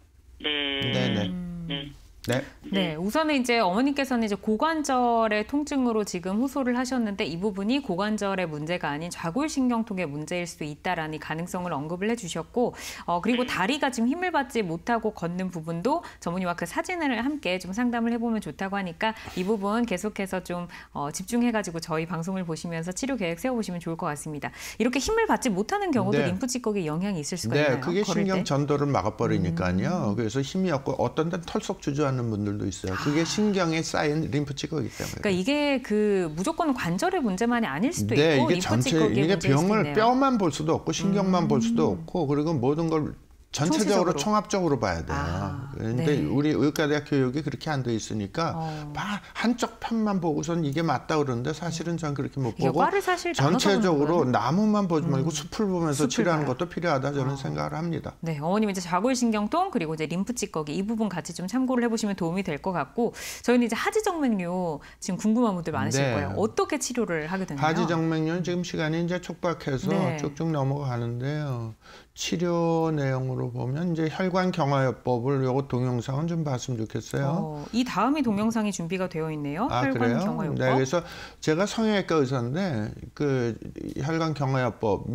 네, 우선은 이제 어머니께서는 이제 고관절의 통증으로 지금 호소를 하셨는데 이 부분이 고관절의 문제가 아닌 좌골신경통의 문제일 수도 있다라는 가능성을 언급을 해주셨고, 그리고 다리가 지금 힘을 받지 못하고 걷는 부분도 전문의와 그 사진을 함께 좀 상담을 해보면 좋다고 하니까 이 부분 계속해서 좀 집중해가지고 저희 방송을 보시면서 치료 계획 세워보시면 좋을 것 같습니다. 이렇게 힘을 받지 못하는 경우도 림프 찌꺼기에 영향이 있을 수가 있나요? 네, 그게 신경 전도를 막아버리니까요. 그래서 힘이 없고 어떤 데는 털썩 주저앉는 분들도 있어요. 그게 신경에 쌓인 림프 찌꺼기 때문에. 그러니까 이게 그 무조건 관절의 문제만이 아닐 수도 있고 이게 림프 전체 찌꺼기의 이게 문제일 수도 병을 있네요. 뼈만 볼 수도 없고 신경만 볼 수도 없고 그리고 모든 걸 전체적으로 총합적으로 봐야 돼요. 그런데 우리 의과대학 교육이 그렇게 안 돼 있으니까 한쪽 편만 보고선 이게 맞다 그러는데 사실은 전 그렇게 못 보고 전체적으로 나무만 보지 말고 숲을 보면서 치료하는 것도 필요하다 저는 생각을 합니다. 네, 어머님 이제 좌골신경통 그리고 이제 림프 찌꺼기 이 부분 같이 좀 참고를 해보시면 도움이 될 것 같고 저희는 이제 하지정맥류 지금 궁금한 분들 많으실 거예요. 어떻게 치료를 하게 되나요? 하지정맥류는 지금 시간이 이제 촉박해서 쭉쭉 넘어가는데요. 치료 내용으로 보면 이제 혈관 경화요법을 요거 동영상은 좀 봤으면 좋겠어요. 이 다음이 동영상이 준비가 되어 있네요. 혈관 그래요? 경화요법. 네, 그래서 제가 성형외과 의사인데 그 혈관 경화요법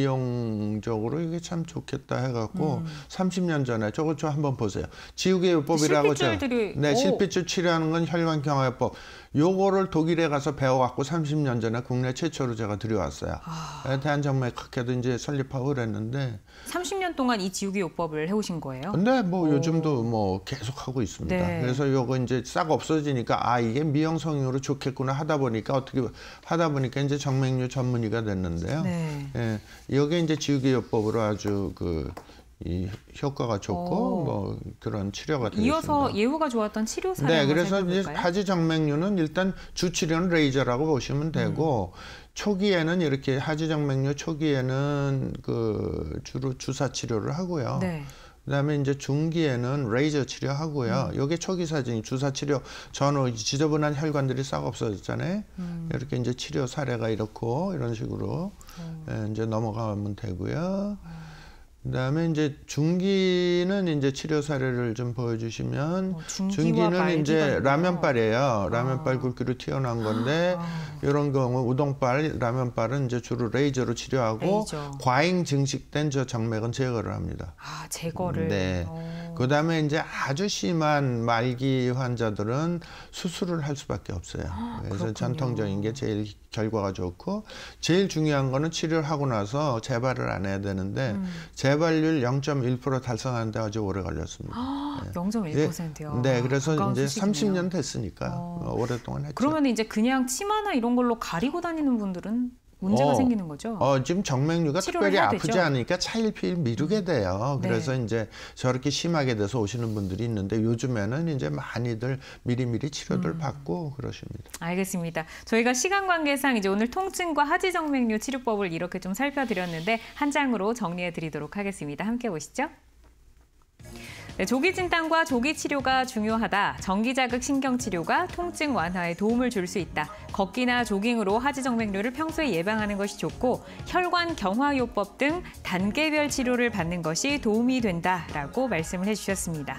미용적으로 이게 참 좋겠다 해갖고 30년 전에 저거 좀 한번 보세요. 지우개요법이라고 실핏줄 치료하는 건 혈관 경화요법. 요거를 독일에 가서 배워갖고 30년 전에 국내 최초로 제가 들여왔어요. 대한정맥학회도 이제 설립하고 그랬는데 30년 동안 이 지우개요법을 해오신 거예요? 근데 뭐 요즘도 뭐 계속 하고 있습니다. 그래서 요거 이제 싹 없어지니까 이게 미용 성형으로 좋겠구나 하다 보니까 이제 정맥류 전문의가 됐는데요. 이게 이제 지우개요법으로 아주 이 효과가 좋고 뭐 그런 치료가 되겠습니다. 이어서 예후가 좋았던 치료 사례 한번 그래서 이제 살펴볼까요? 하지정맥류는 일단 주치료는 레이저라고 보시면 되고 초기에는 이렇게 하지정맥류 초기에는 주로 주사 치료를 하고요. 그다음에 이제 중기에는 레이저 치료하고요. 이게 초기 사진이 주사 치료 전후 지저분한 혈관들이 싹 없어졌잖아요. 이렇게 이제 치료 사례가 이런 식으로 이제 넘어가면 되고요. 그다음에 이제 중기는 이제 치료 사례를 좀 보여주시면 중기는 이제 라면발이에요. 라면발 굵기로 튀어나온 건데 이런 경우 우동발, 라면발은 이제 주로 레이저로 치료하고 과잉 증식된 저 정맥은 제거를 합니다. 제거를. 그다음에 이제 아주 심한 말기 환자들은 수술을 할 수밖에 없어요. 그래서 전통적인 게 제일 결과가 좋고 제일 중요한 거는 치료를 하고 나서 재발을 안 해야 되는데 재발률 0.1% 달성하는데 아주 오래 걸렸습니다. 0.1%요. 네, 그래서 이제 수식이네요. 30년 됐으니까 오랫동안 했죠. 그러면 이제 그냥 치마나 이런 걸로 가리고 다니는 분들은 문제가 생기는 거죠? 지금 정맥류가 특별히 아프지 않으니까 차일피일 미루게 돼요. 그래서 이제 저렇게 심하게 돼서 오시는 분들이 있는데 요즘에는 이제 많이들 미리미리 치료를 받고 그러십니다. 알겠습니다. 저희가 시간 관계상 이제 오늘 통증과 하지정맥류 치료법을 이렇게 좀 살펴드렸는데 한 장으로 정리해드리도록 하겠습니다. 함께 보시죠. 네, 조기 진단과 조기 치료가 중요하다. 전기자극 신경치료가 통증 완화에 도움을 줄 수 있다. 걷기나 조깅으로 하지정맥류를 평소에 예방하는 것이 좋고 혈관 경화요법 등 단계별 치료를 받는 것이 도움이 된다라고 말씀을 해주셨습니다.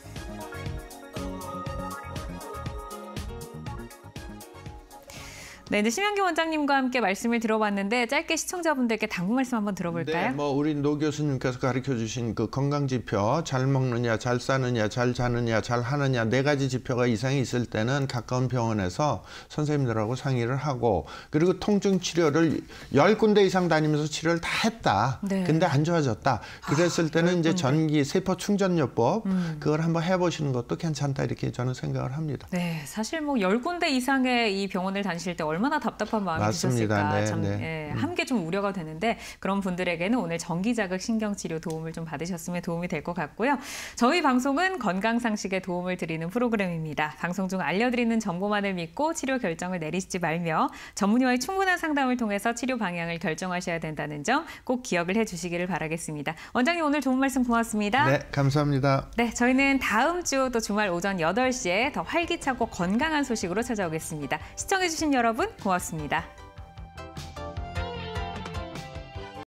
네, 이제 심현규 원장님과 함께 말씀을 들어봤는데 짧게 시청자분들께 당부 말씀 한번 들어볼까요? 네, 우리 노 교수님께서 가르쳐주신 그 건강 지표, 잘 먹느냐, 잘 싸느냐, 잘 자느냐, 잘 하느냐 4가지 지표가 이상이 있을 때는 가까운 병원에서 선생님들하고 상의를 하고 그리고 통증 치료를 10군데 이상 다니면서 치료를 다 했다. 근데 안 좋아졌다. 그랬을 때는 이제 전기 세포 충전요법 그걸 한번 해보시는 것도 괜찮다 이렇게 저는 생각을 합니다. 네, 사실 뭐 10군데 이상의 이 병원을 다니실 때 얼마나 답답한 마음이 드셨을까 참 함께 좀 우려가 되는데 그런 분들에게는 오늘 전기자극 신경치료 도움을 좀 받으셨으면 도움이 될 것 같고요. 저희 방송은 건강상식에 도움을 드리는 프로그램입니다. 방송 중 알려드리는 정보만을 믿고 치료 결정을 내리시지 말며 전문의와의 충분한 상담을 통해서 치료 방향을 결정하셔야 된다는 점 꼭 기억을 해주시기를 바라겠습니다. 원장님 오늘 좋은 말씀 고맙습니다. 네, 감사합니다. 네, 저희는 다음 주 또 주말 오전 8시에 더 활기차고 건강한 소식으로 찾아오겠습니다. 시청해주신 여러분 고맙습니다.